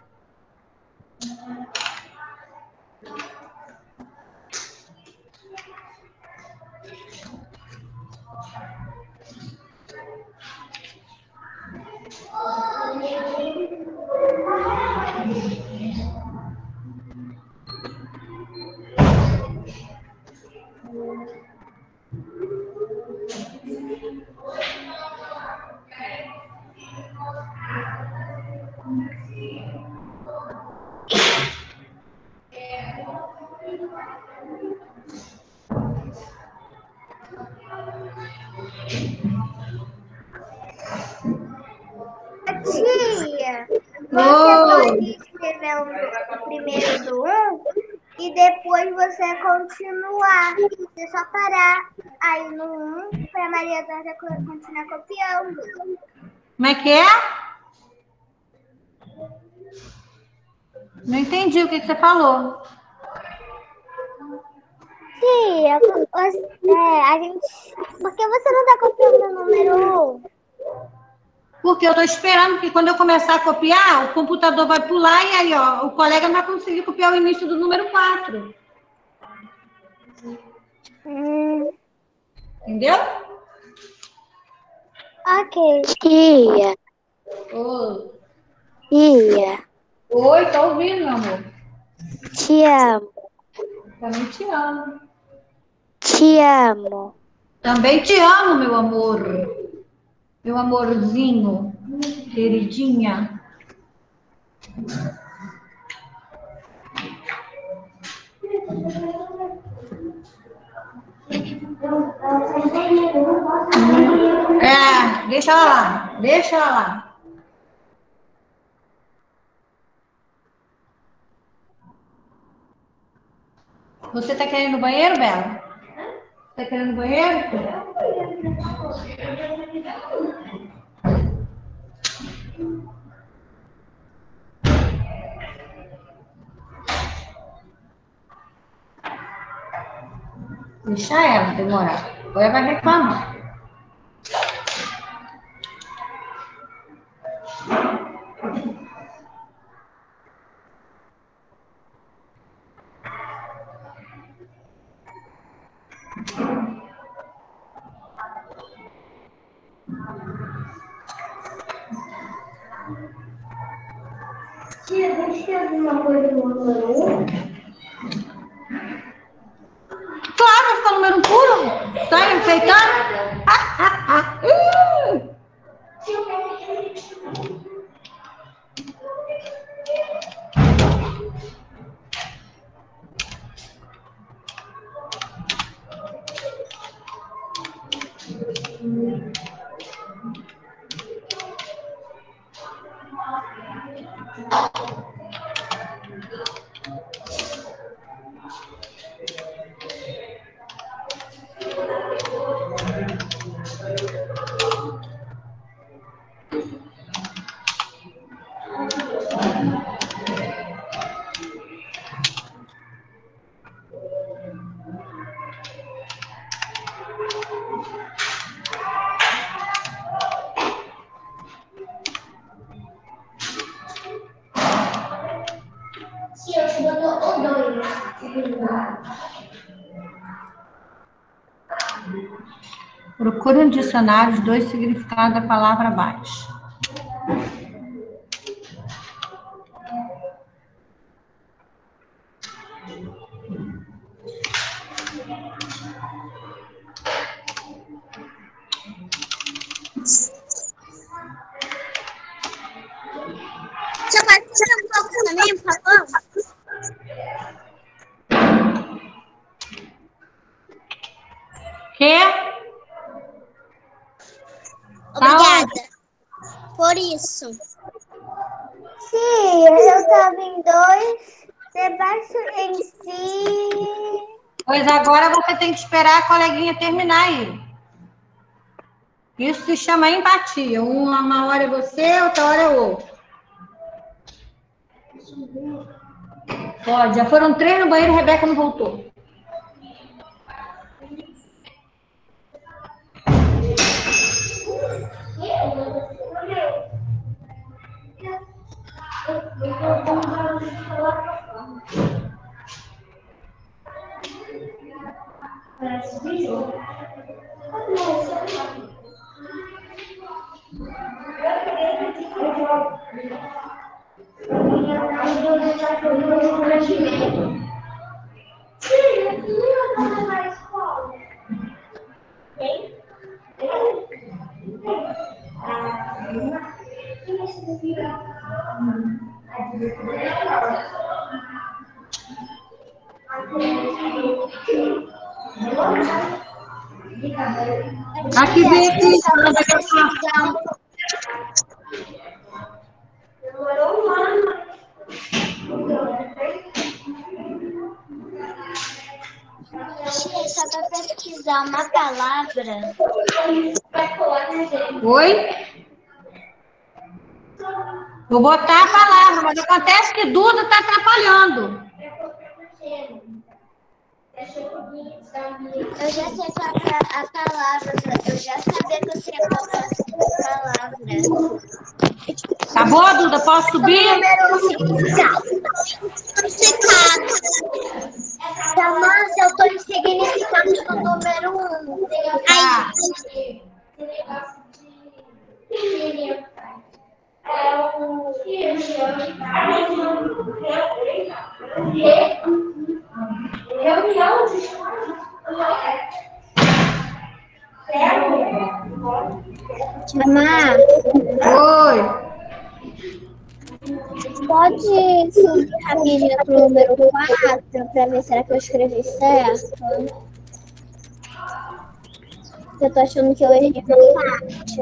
Tia, você pode escrever o primeiro do 1 e depois você continuar. Você só parar aí no 1 para a Maria Eduarda continuar copiando. Como é que é? Não entendi o que você falou. Tia, a gente... Por que você não está copiando o número 1? Porque eu estou esperando que quando eu começar a copiar, o computador vai pular e aí, ó, o colega não vai conseguir copiar o início do número 4. Entendeu? Ok. Tia, Oi. tia, Oi, tô ouvindo, meu amor. te amo, Também te amo. te amo. Também te amo, meu amor. Meu amorzinho. Queridinha. Deixa ela lá. Deixa ela lá. Você tá querendo ir no banheiro, Bela? Tá querendo ir no banheiro? Deixa ela demorar. Agora vai reclamar. Tia, deixa eu ver uma coisa no número 1. Claro, vai ficar o número puro. Tá enfeitando? Tia, eu te botou o 2. Procure no dicionário os dois significados da palavra abaixo. Você pode tirar um pouco também, por favor? Que? Obrigada por isso. Tia, eu estava em 2, Sebastião em si. Pois agora você tem que esperar a coleguinha terminar aí. Isso se chama empatia. Uma hora é você, outra hora é o outro. Pode, já foram 3 no banheiro e a Rebeca não voltou. Aqui vem aqui. Demorou um ano. Só para pesquisar uma palavra. Oi? Vou botar a palavra, mas acontece que Duda está atrapalhando. Eu já sei qual é a palavra. Eu já sabia que eu sei qual é a palavra. Tá bom, Duda? Posso subir? Significado. Márcia, eu estou em significado do número 1. Tá. Chamar. Oi. Pode subir rapidinho pro número 4 para ver será que eu escrevi certo? Eu tô achando que eu errei uma parte.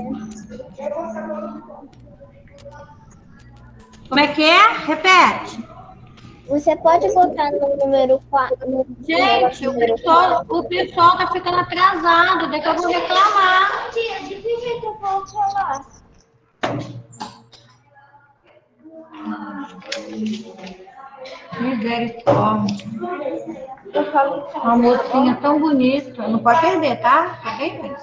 Como é que é? Repete. Você pode botar no número 4. Gente, o pessoal tá ficando atrasado. Daqui eu vou reclamar. Tia, de que jeito eu vou falar? Misericórdia. Uma mocinha tão bonita. Não pode perder, tá? Ok?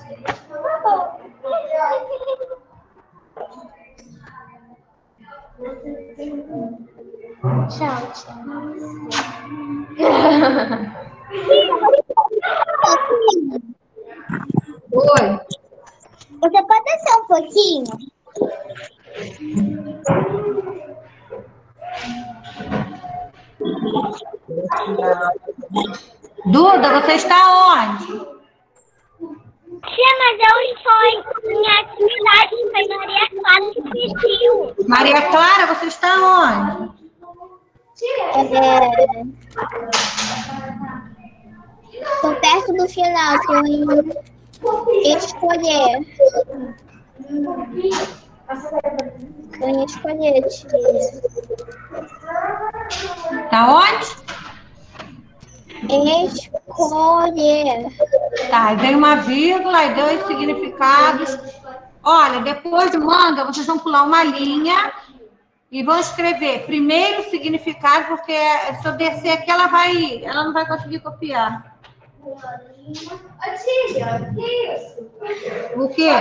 Tchau, tchau. Oi. Você pode descer um pouquinho? Duda, você está onde? Tia, mas eu estou em atividade, foi Maria Clara que pediu. Maria Clara, você está onde? Tô perto do final, tô em escolher. Tô em escolher, tia. Tá onde? Escolher. Tá, e vem uma vírgula e 2 significados. Olha, depois de manga, vocês vão pular uma linha e vão escrever primeiro significado, porque se eu descer aqui, ela não vai conseguir copiar. Tia, que isso? O quê?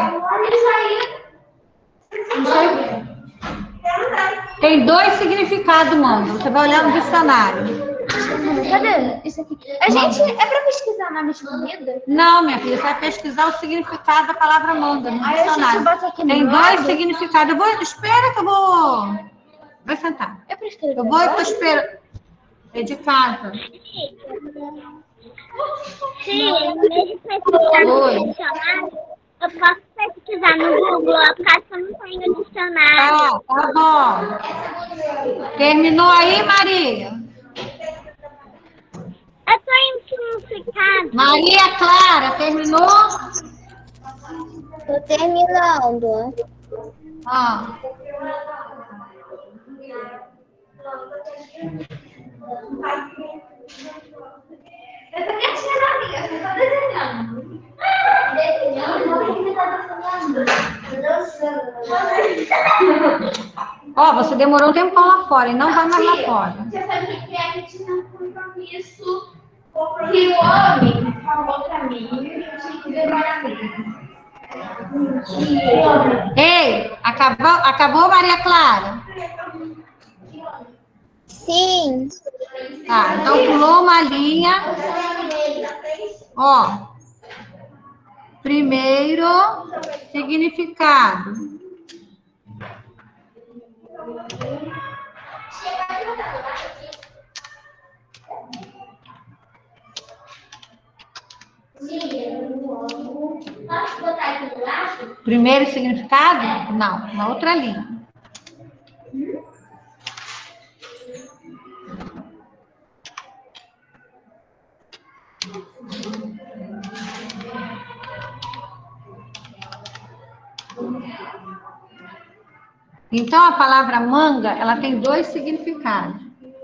Não sei. Tem 2 significados, manga. Você vai olhar no dicionário. Cadê isso aqui? A gente, é pra pesquisar nome de comida? Não, minha filha, você vai pesquisar o significado da palavra manga no Aí a gente dicionário. bota aqui no Tem 2 lado. significados. Espera que eu vou... Vai sentar. É pra escrever. Eu vou e tô esperando. É de casa. Sim, mesmo pesquisar no dicionário, eu posso pesquisar no Google, por causa que eu não tenho dicionário. Tá bom. Terminou aí, Maria? Eu tô em significado. Maria Clara, terminou? Tô terminando. Ah. Eu tô quietinha, amiga. Você tá desenhando. Ó, você demorou um tempão lá fora e não vai mais lá fora. Você sabe o que é que tinha um compromisso que o homem falou pra mim que eu tinha que demorar mesmo. Ei, acabou, Maria Clara? Sim. Tá, então pulou uma linha. Ó. Primeiro significado. Primeiro significado? Não, na outra linha. Então, a palavra manga, ela tem dois significados.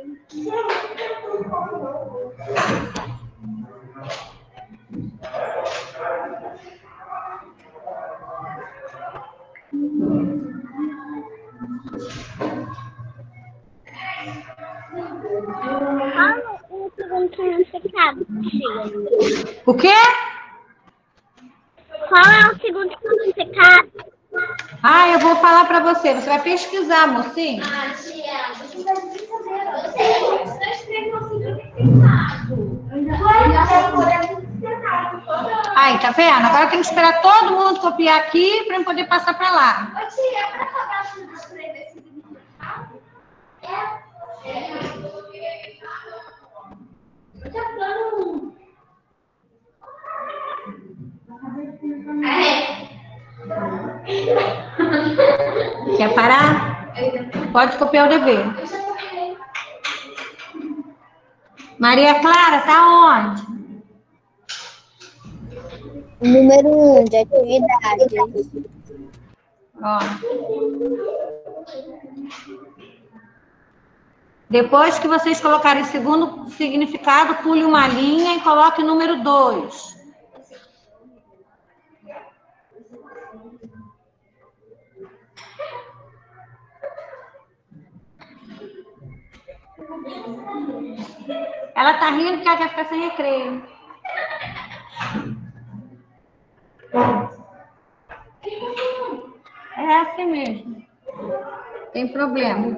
Fala o segundo significado, tia. O quê? Qual é o segundo significado? Ah, eu vou falar para você. Você vai pesquisar, mocinho. Ah, tia, você vai saber. Você não escreveu o significado. Aí, tá vendo? Agora tem que esperar todo mundo copiar aqui para eu poder passar para lá. Ô, tia, para acabar de escrever significado? Eu tô falando. Quer parar? Pode copiar o dever. Maria Clara, tá onde? Número 1 de atividades. Ó. Depois que vocês colocarem o segundo significado, pule uma linha e coloque o número 2. Ela tá rindo porque ela quer ficar sem recreio. É assim mesmo. Tem problema.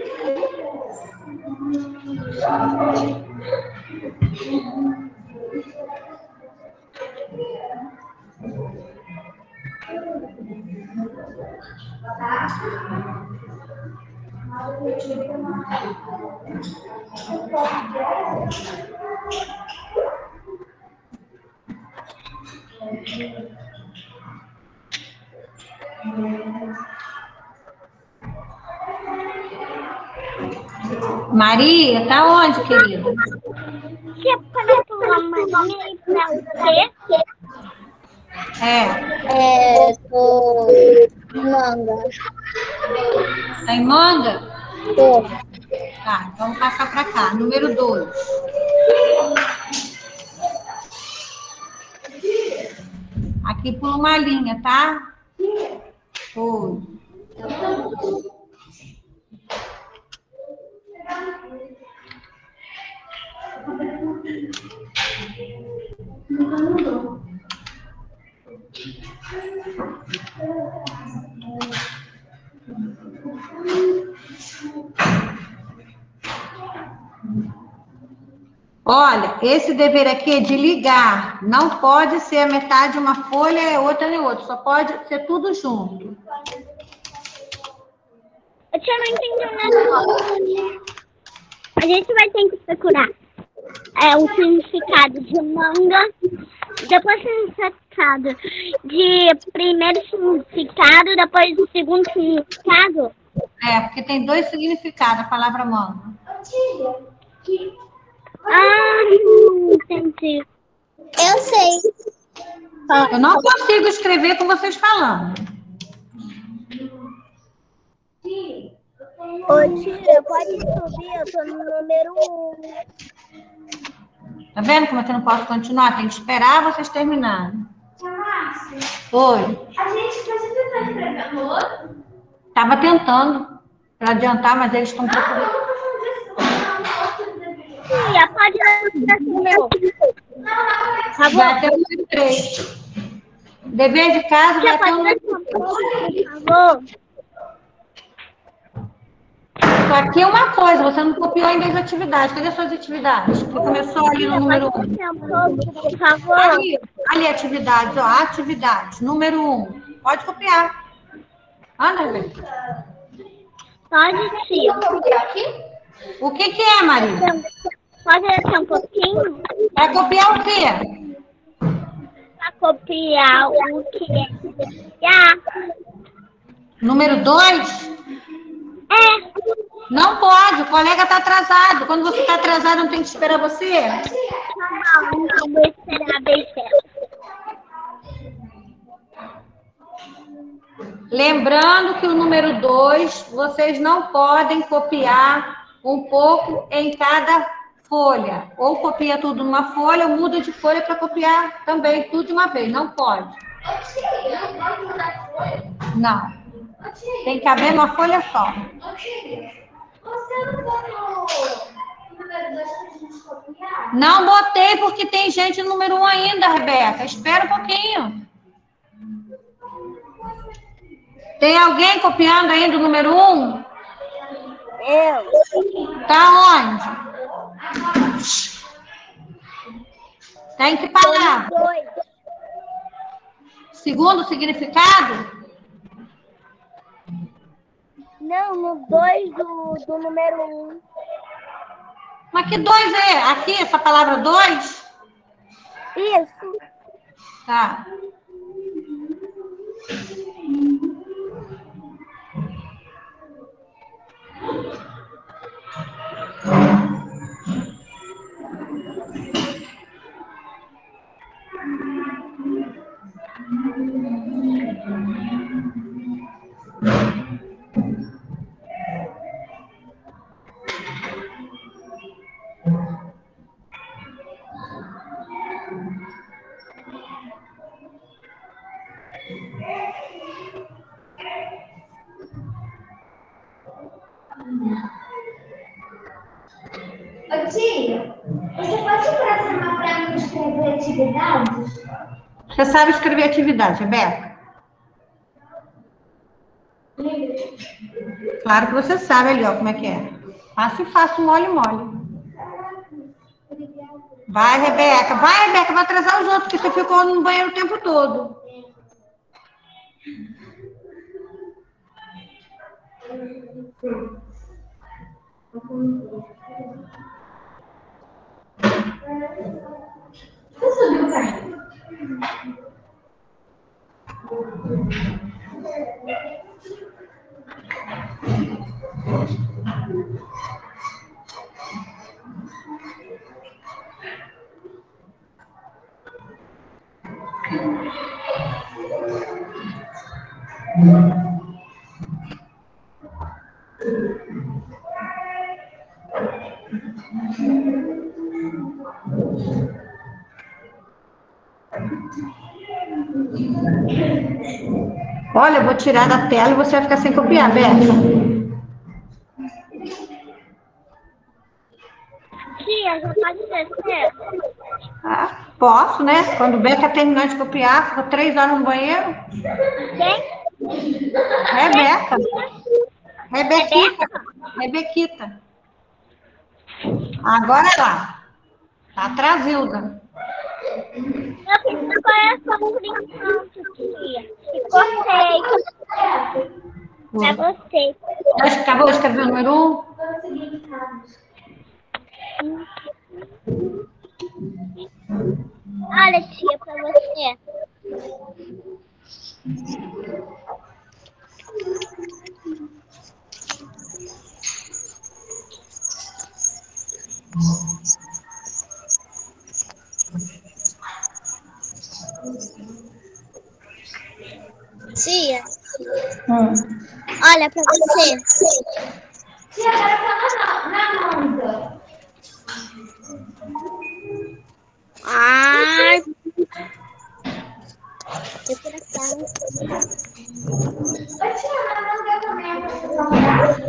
Maria, tá onde, querida? Você pode pular uma linha aí pra você? Tô manga. Tá em manga? Tô. Tá, então vamos passar para cá. Número 2. Aqui pula uma linha, tá? Foi. Olha, esse dever aqui é de ligar. Não pode ser a metade de uma folha e outra nem outra. Só pode ser tudo junto. Eu tinha não entendi um negócio. A gente vai ter que procurar o significado de manga, depois o significado de primeiro significado, depois o segundo significado. É, porque tem dois significados a palavra manga. Entendi. Eu sei. Eu não consigo escrever com vocês falando. Ô, tia, pode subir, eu tô no número 1. Tá vendo como é que eu não posso continuar? Tem que esperar vocês terminarem. Oi. A gente pode tentar escrever no outro? Tava tentando para adiantar, mas eles estão procurando. Tia, pode ir assim, meu. Tá bom? Vai ter o número 3. Dever de casa Tia, vai ter pode o ir número assim, por favor. Só que uma coisa, você não copiou ainda as atividades. Cadê suas atividades? Que começou ali no número 1. Por favor. Ali, atividades, ó. Atividades. Número 1. Pode copiar. Anda, Rebeca. Pode, tia. O que é, Maria? Pode descer um pouquinho? Vai copiar o quê? Pra copiar o que é. Número 2? É. Não pode, o colega está atrasado. Quando você está atrasado, não tem que esperar você? Não vou esperar bem certo. Lembrando que o número 2, vocês não podem copiar um pouco em cada folha. Ou copia tudo numa folha, ou muda de folha para copiar também tudo de uma vez. Não pode. Não. Tem que caber numa folha só. Você não botou o número 2 pra gente copiar? Não botei porque tem gente no número 1 ainda, Rebeca. Espera um pouquinho. Tem alguém copiando ainda o número 1? Eu. Tá onde? Tem que parar. Segundo significado? Não, no 2 do número 1. Mas que 2 é? Aqui, essa palavra 2? Isso. Tá. Ô, tia, você pode programar para mim escrever atividades? Você sabe escrever atividade, Rebeca? Claro que você sabe ali, ó, como é que é. Fácil, fácil, mole, mole. Vai, Rebeca, vai atrasar os outros, porque você ficou no banheiro o tempo todo. Olha, eu vou tirar da tela e você vai ficar sem copiar, Beca. Tia, já pode descer? Ah, posso, né? Quando o Beca terminar de copiar, ficou 3 horas no banheiro. Quem? Rebeca. Rebequita. Agora lá. Tá atrasilda. Eu fiz coração por enquanto, tia. E cortei. Pra você. Já acabou de escrever o número 1? Olha, tia, pra você. Tia, olha pra você. Tia, agora tá na manga. Ai, depressão. Ô, tia, na manga também é pra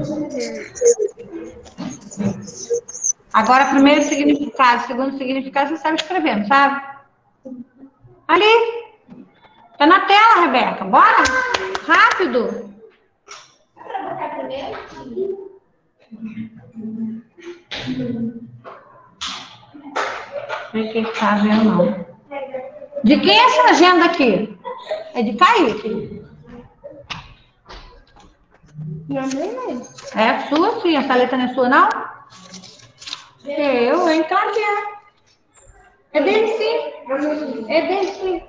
Agora, primeiro significado, segundo significado, você sabe escrever, não sabe? Ali. Tá na tela, Rebeca. Bora? Rápido. Não sei quem está vendo, não. De quem é essa agenda aqui? É de Kaique. É sua, sim. Essa letra não é sua, não? Eu, hein? Claro que é. É dele, sim. É dele, sim.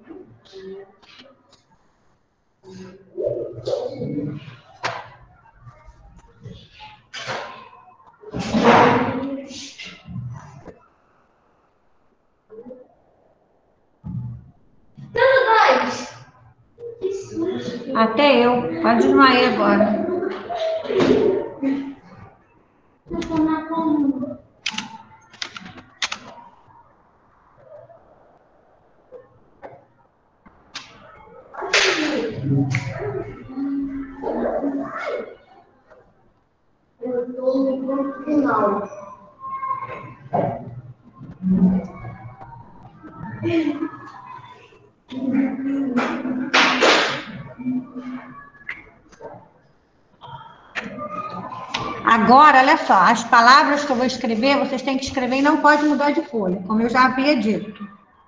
Até eu. Quase desmaiei agora. Eu tô no final. Agora, olha só, as palavras que eu vou escrever, vocês têm que escrever e não pode mudar de folha, como eu já havia dito.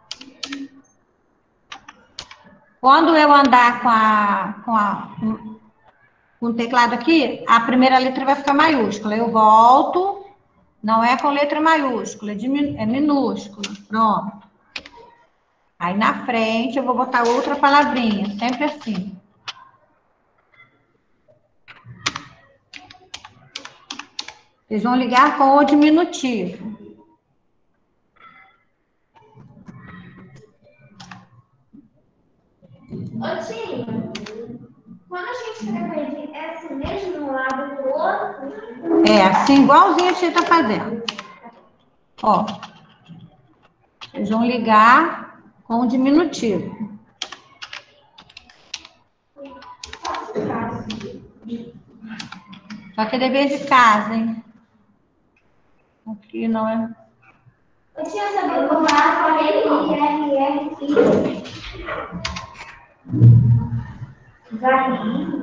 Quando eu andar com o teclado aqui, a primeira letra vai ficar maiúscula. Eu volto, não é com letra maiúscula, é minúscula. Pronto. Aí na frente eu vou botar outra palavrinha, sempre assim. Vocês vão ligar com o diminutivo. Ô, tia, quando a gente escreve é assim mesmo, um lado pro outro? É, assim, igualzinho a gente tá fazendo. Ó. Vocês vão ligar com o diminutivo. Só que é dever de casa, hein? Aqui não é. Eu tinha sabido como R. Vai.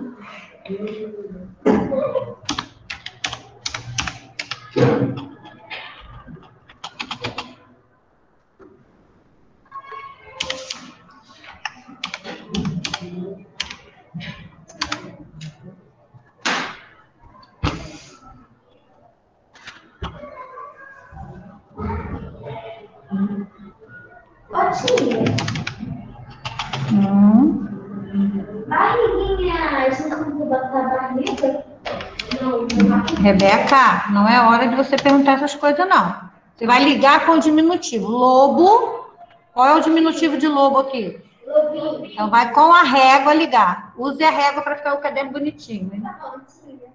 Ô, tia. Barriguinha, a gente não pode botar barriga? Não. Rebeca, não é hora de você perguntar essas coisas, não. Você vai ligar com o diminutivo. Lobo. Qual é o diminutivo de lobo aqui? Lobinho. Então vai com a régua ligar. Use a régua para ficar o caderno bonitinho. Hein? Tá bom, tia.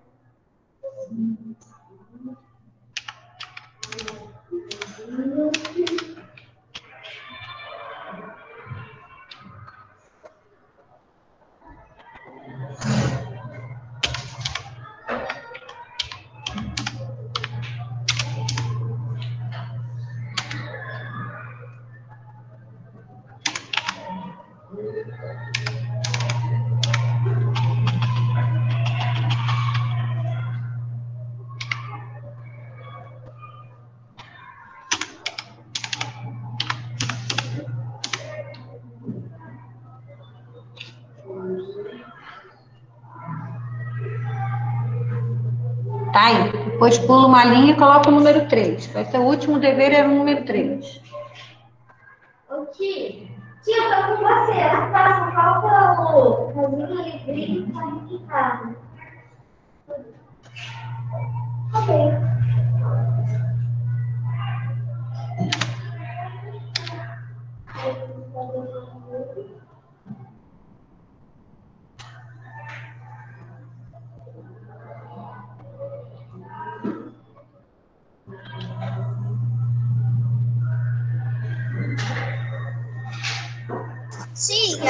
Tá aí. Depois pula uma linha e coloca o número 3. Vai ser o último dever, era o número 3. Ô, tia, eu tô com você. Faça falta o casinho alegria e qualificado. Ok. Tia,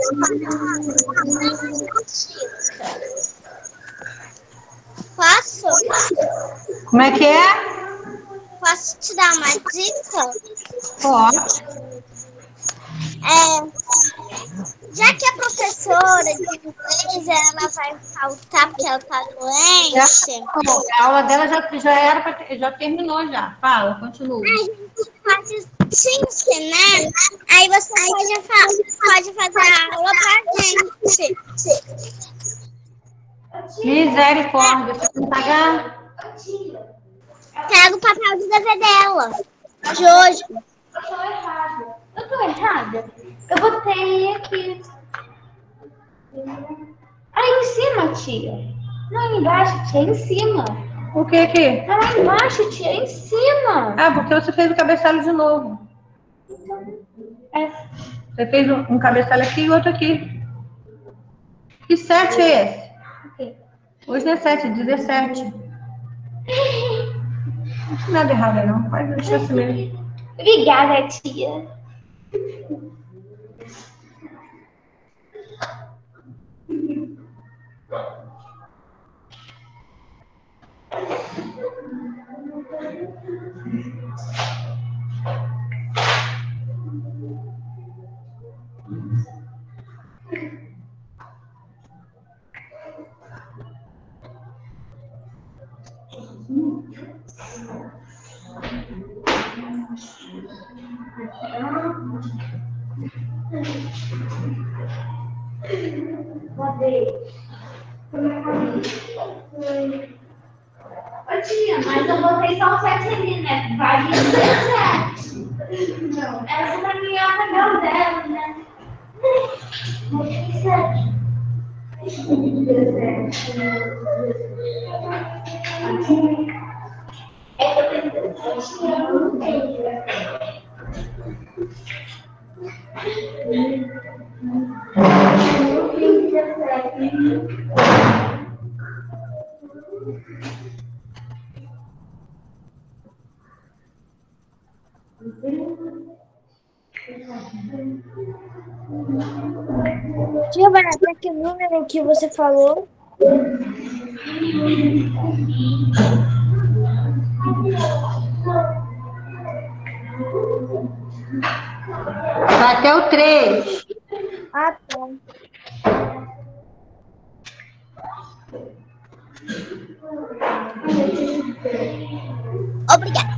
posso? Como é que é? Posso te dar uma dica? Pode. Já que a professora de inglês ela vai faltar porque ela tá doente, A aula dela já era já terminou já. Fala, continua. a gente pode te ensinar, aí você pode fazer a aula pra gente. Misericórdia, você tem que pagar? Pega o papel de dever dela, de hoje. Eu tô errada? Eu botei aqui. Aí em cima, tia. Não, aí embaixo, tia, aí em cima. O que aqui? Tá lá embaixo, tia, aí em cima. Ah, porque você fez o cabeçalho de novo. Você fez um cabeçalho aqui e outro aqui. Que 7 é esse? Hoje não é 7, é 17. Não tem nada errado, não. Pode deixar assim mesmo. Obrigada, tia. Ô tia, mas eu botei só um 7 ali, né? Vai vir 17. Não, essa pra mim é o papel dela, né? Botei 7. Tia, vai até que número que você falou? Vai até o 3. Ah, tá. Obrigada.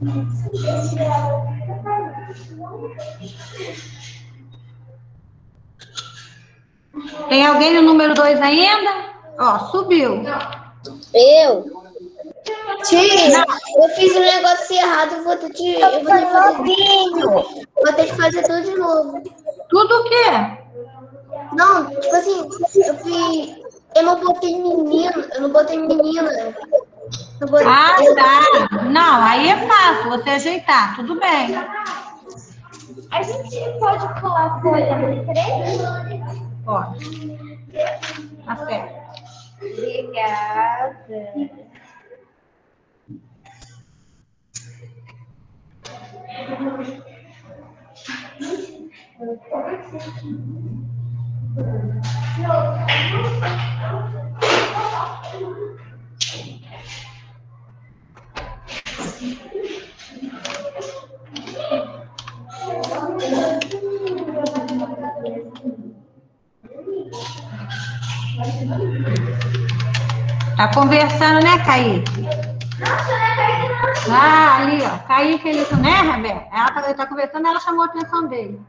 Tem alguém no número 2 ainda? Ó, subiu. Eu? Tia, eu fiz um negócio errado, eu vou ter que fazer tudo de novo. Tudo o quê? Não, tipo assim, eu não botei menino, eu não botei menina. Ah, tá. Não, aí é fácil você ajeitar, tudo bem. A gente pode colar a folha no 3? Pode. Tá certo. Obrigada. Tá conversando, né, Kaique? Ah, ali, ó. Kaique, ele, né, Rebeca? Ele tá conversando, ela chamou a atenção dele.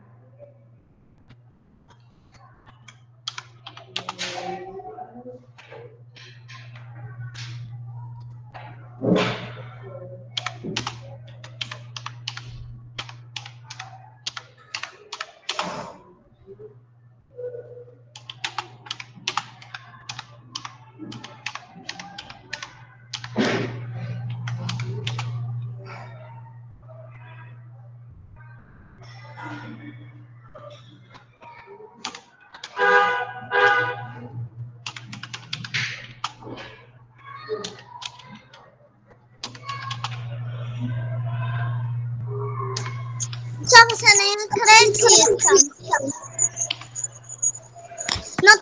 Só você nem acredita.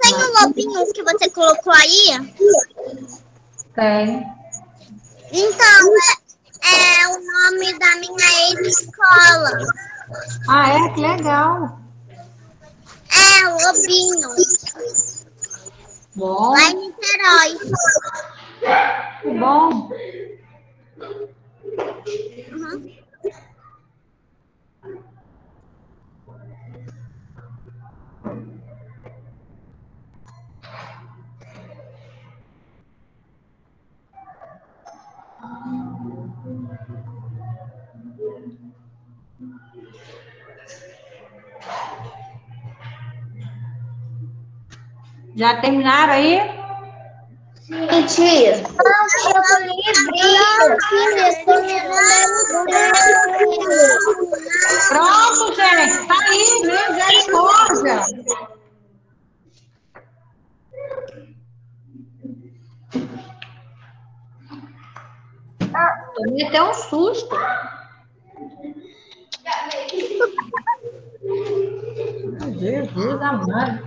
tem o lobinho que você colocou aí? Tem. Então, é o nome da minha ex-escola. Ah, é? Que legal. É, o Lobinho. Bom. Lá em Niterói. Que bom. Uhum. Já terminaram aí? Sim, tia. Eu tô livre. Pronto, gente. Tá aí, misericórdia. Tomei até um susto. Jesus amado.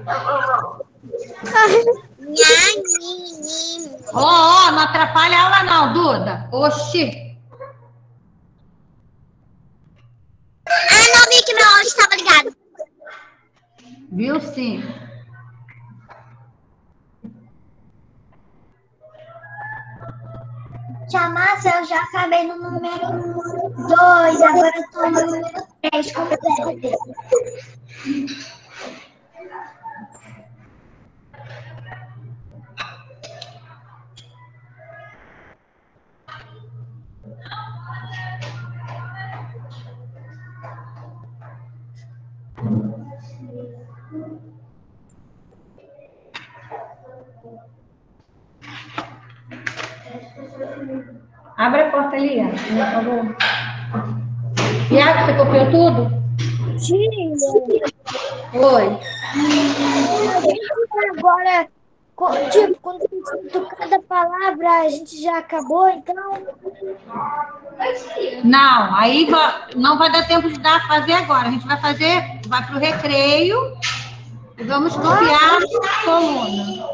Ó, não atrapalha a aula não, Duda. Oxi. Ah, não vi que meu áudio estava ligado. Viu sim. Tia Márcia, eu já acabei no número 2, agora eu tô no número 3 completo. Abre a porta ali, por favor. Iago, você copiou tudo? Tia, Oi. a gente agora, tipo, quando a gente escuta cada palavra, a gente já acabou, então. Não, aí não vai dar tempo de fazer agora. A gente vai fazer, vai para o recreio e vamos copiar a coluna.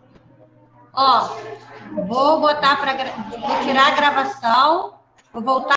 Ó, vou tirar a gravação, vou voltar.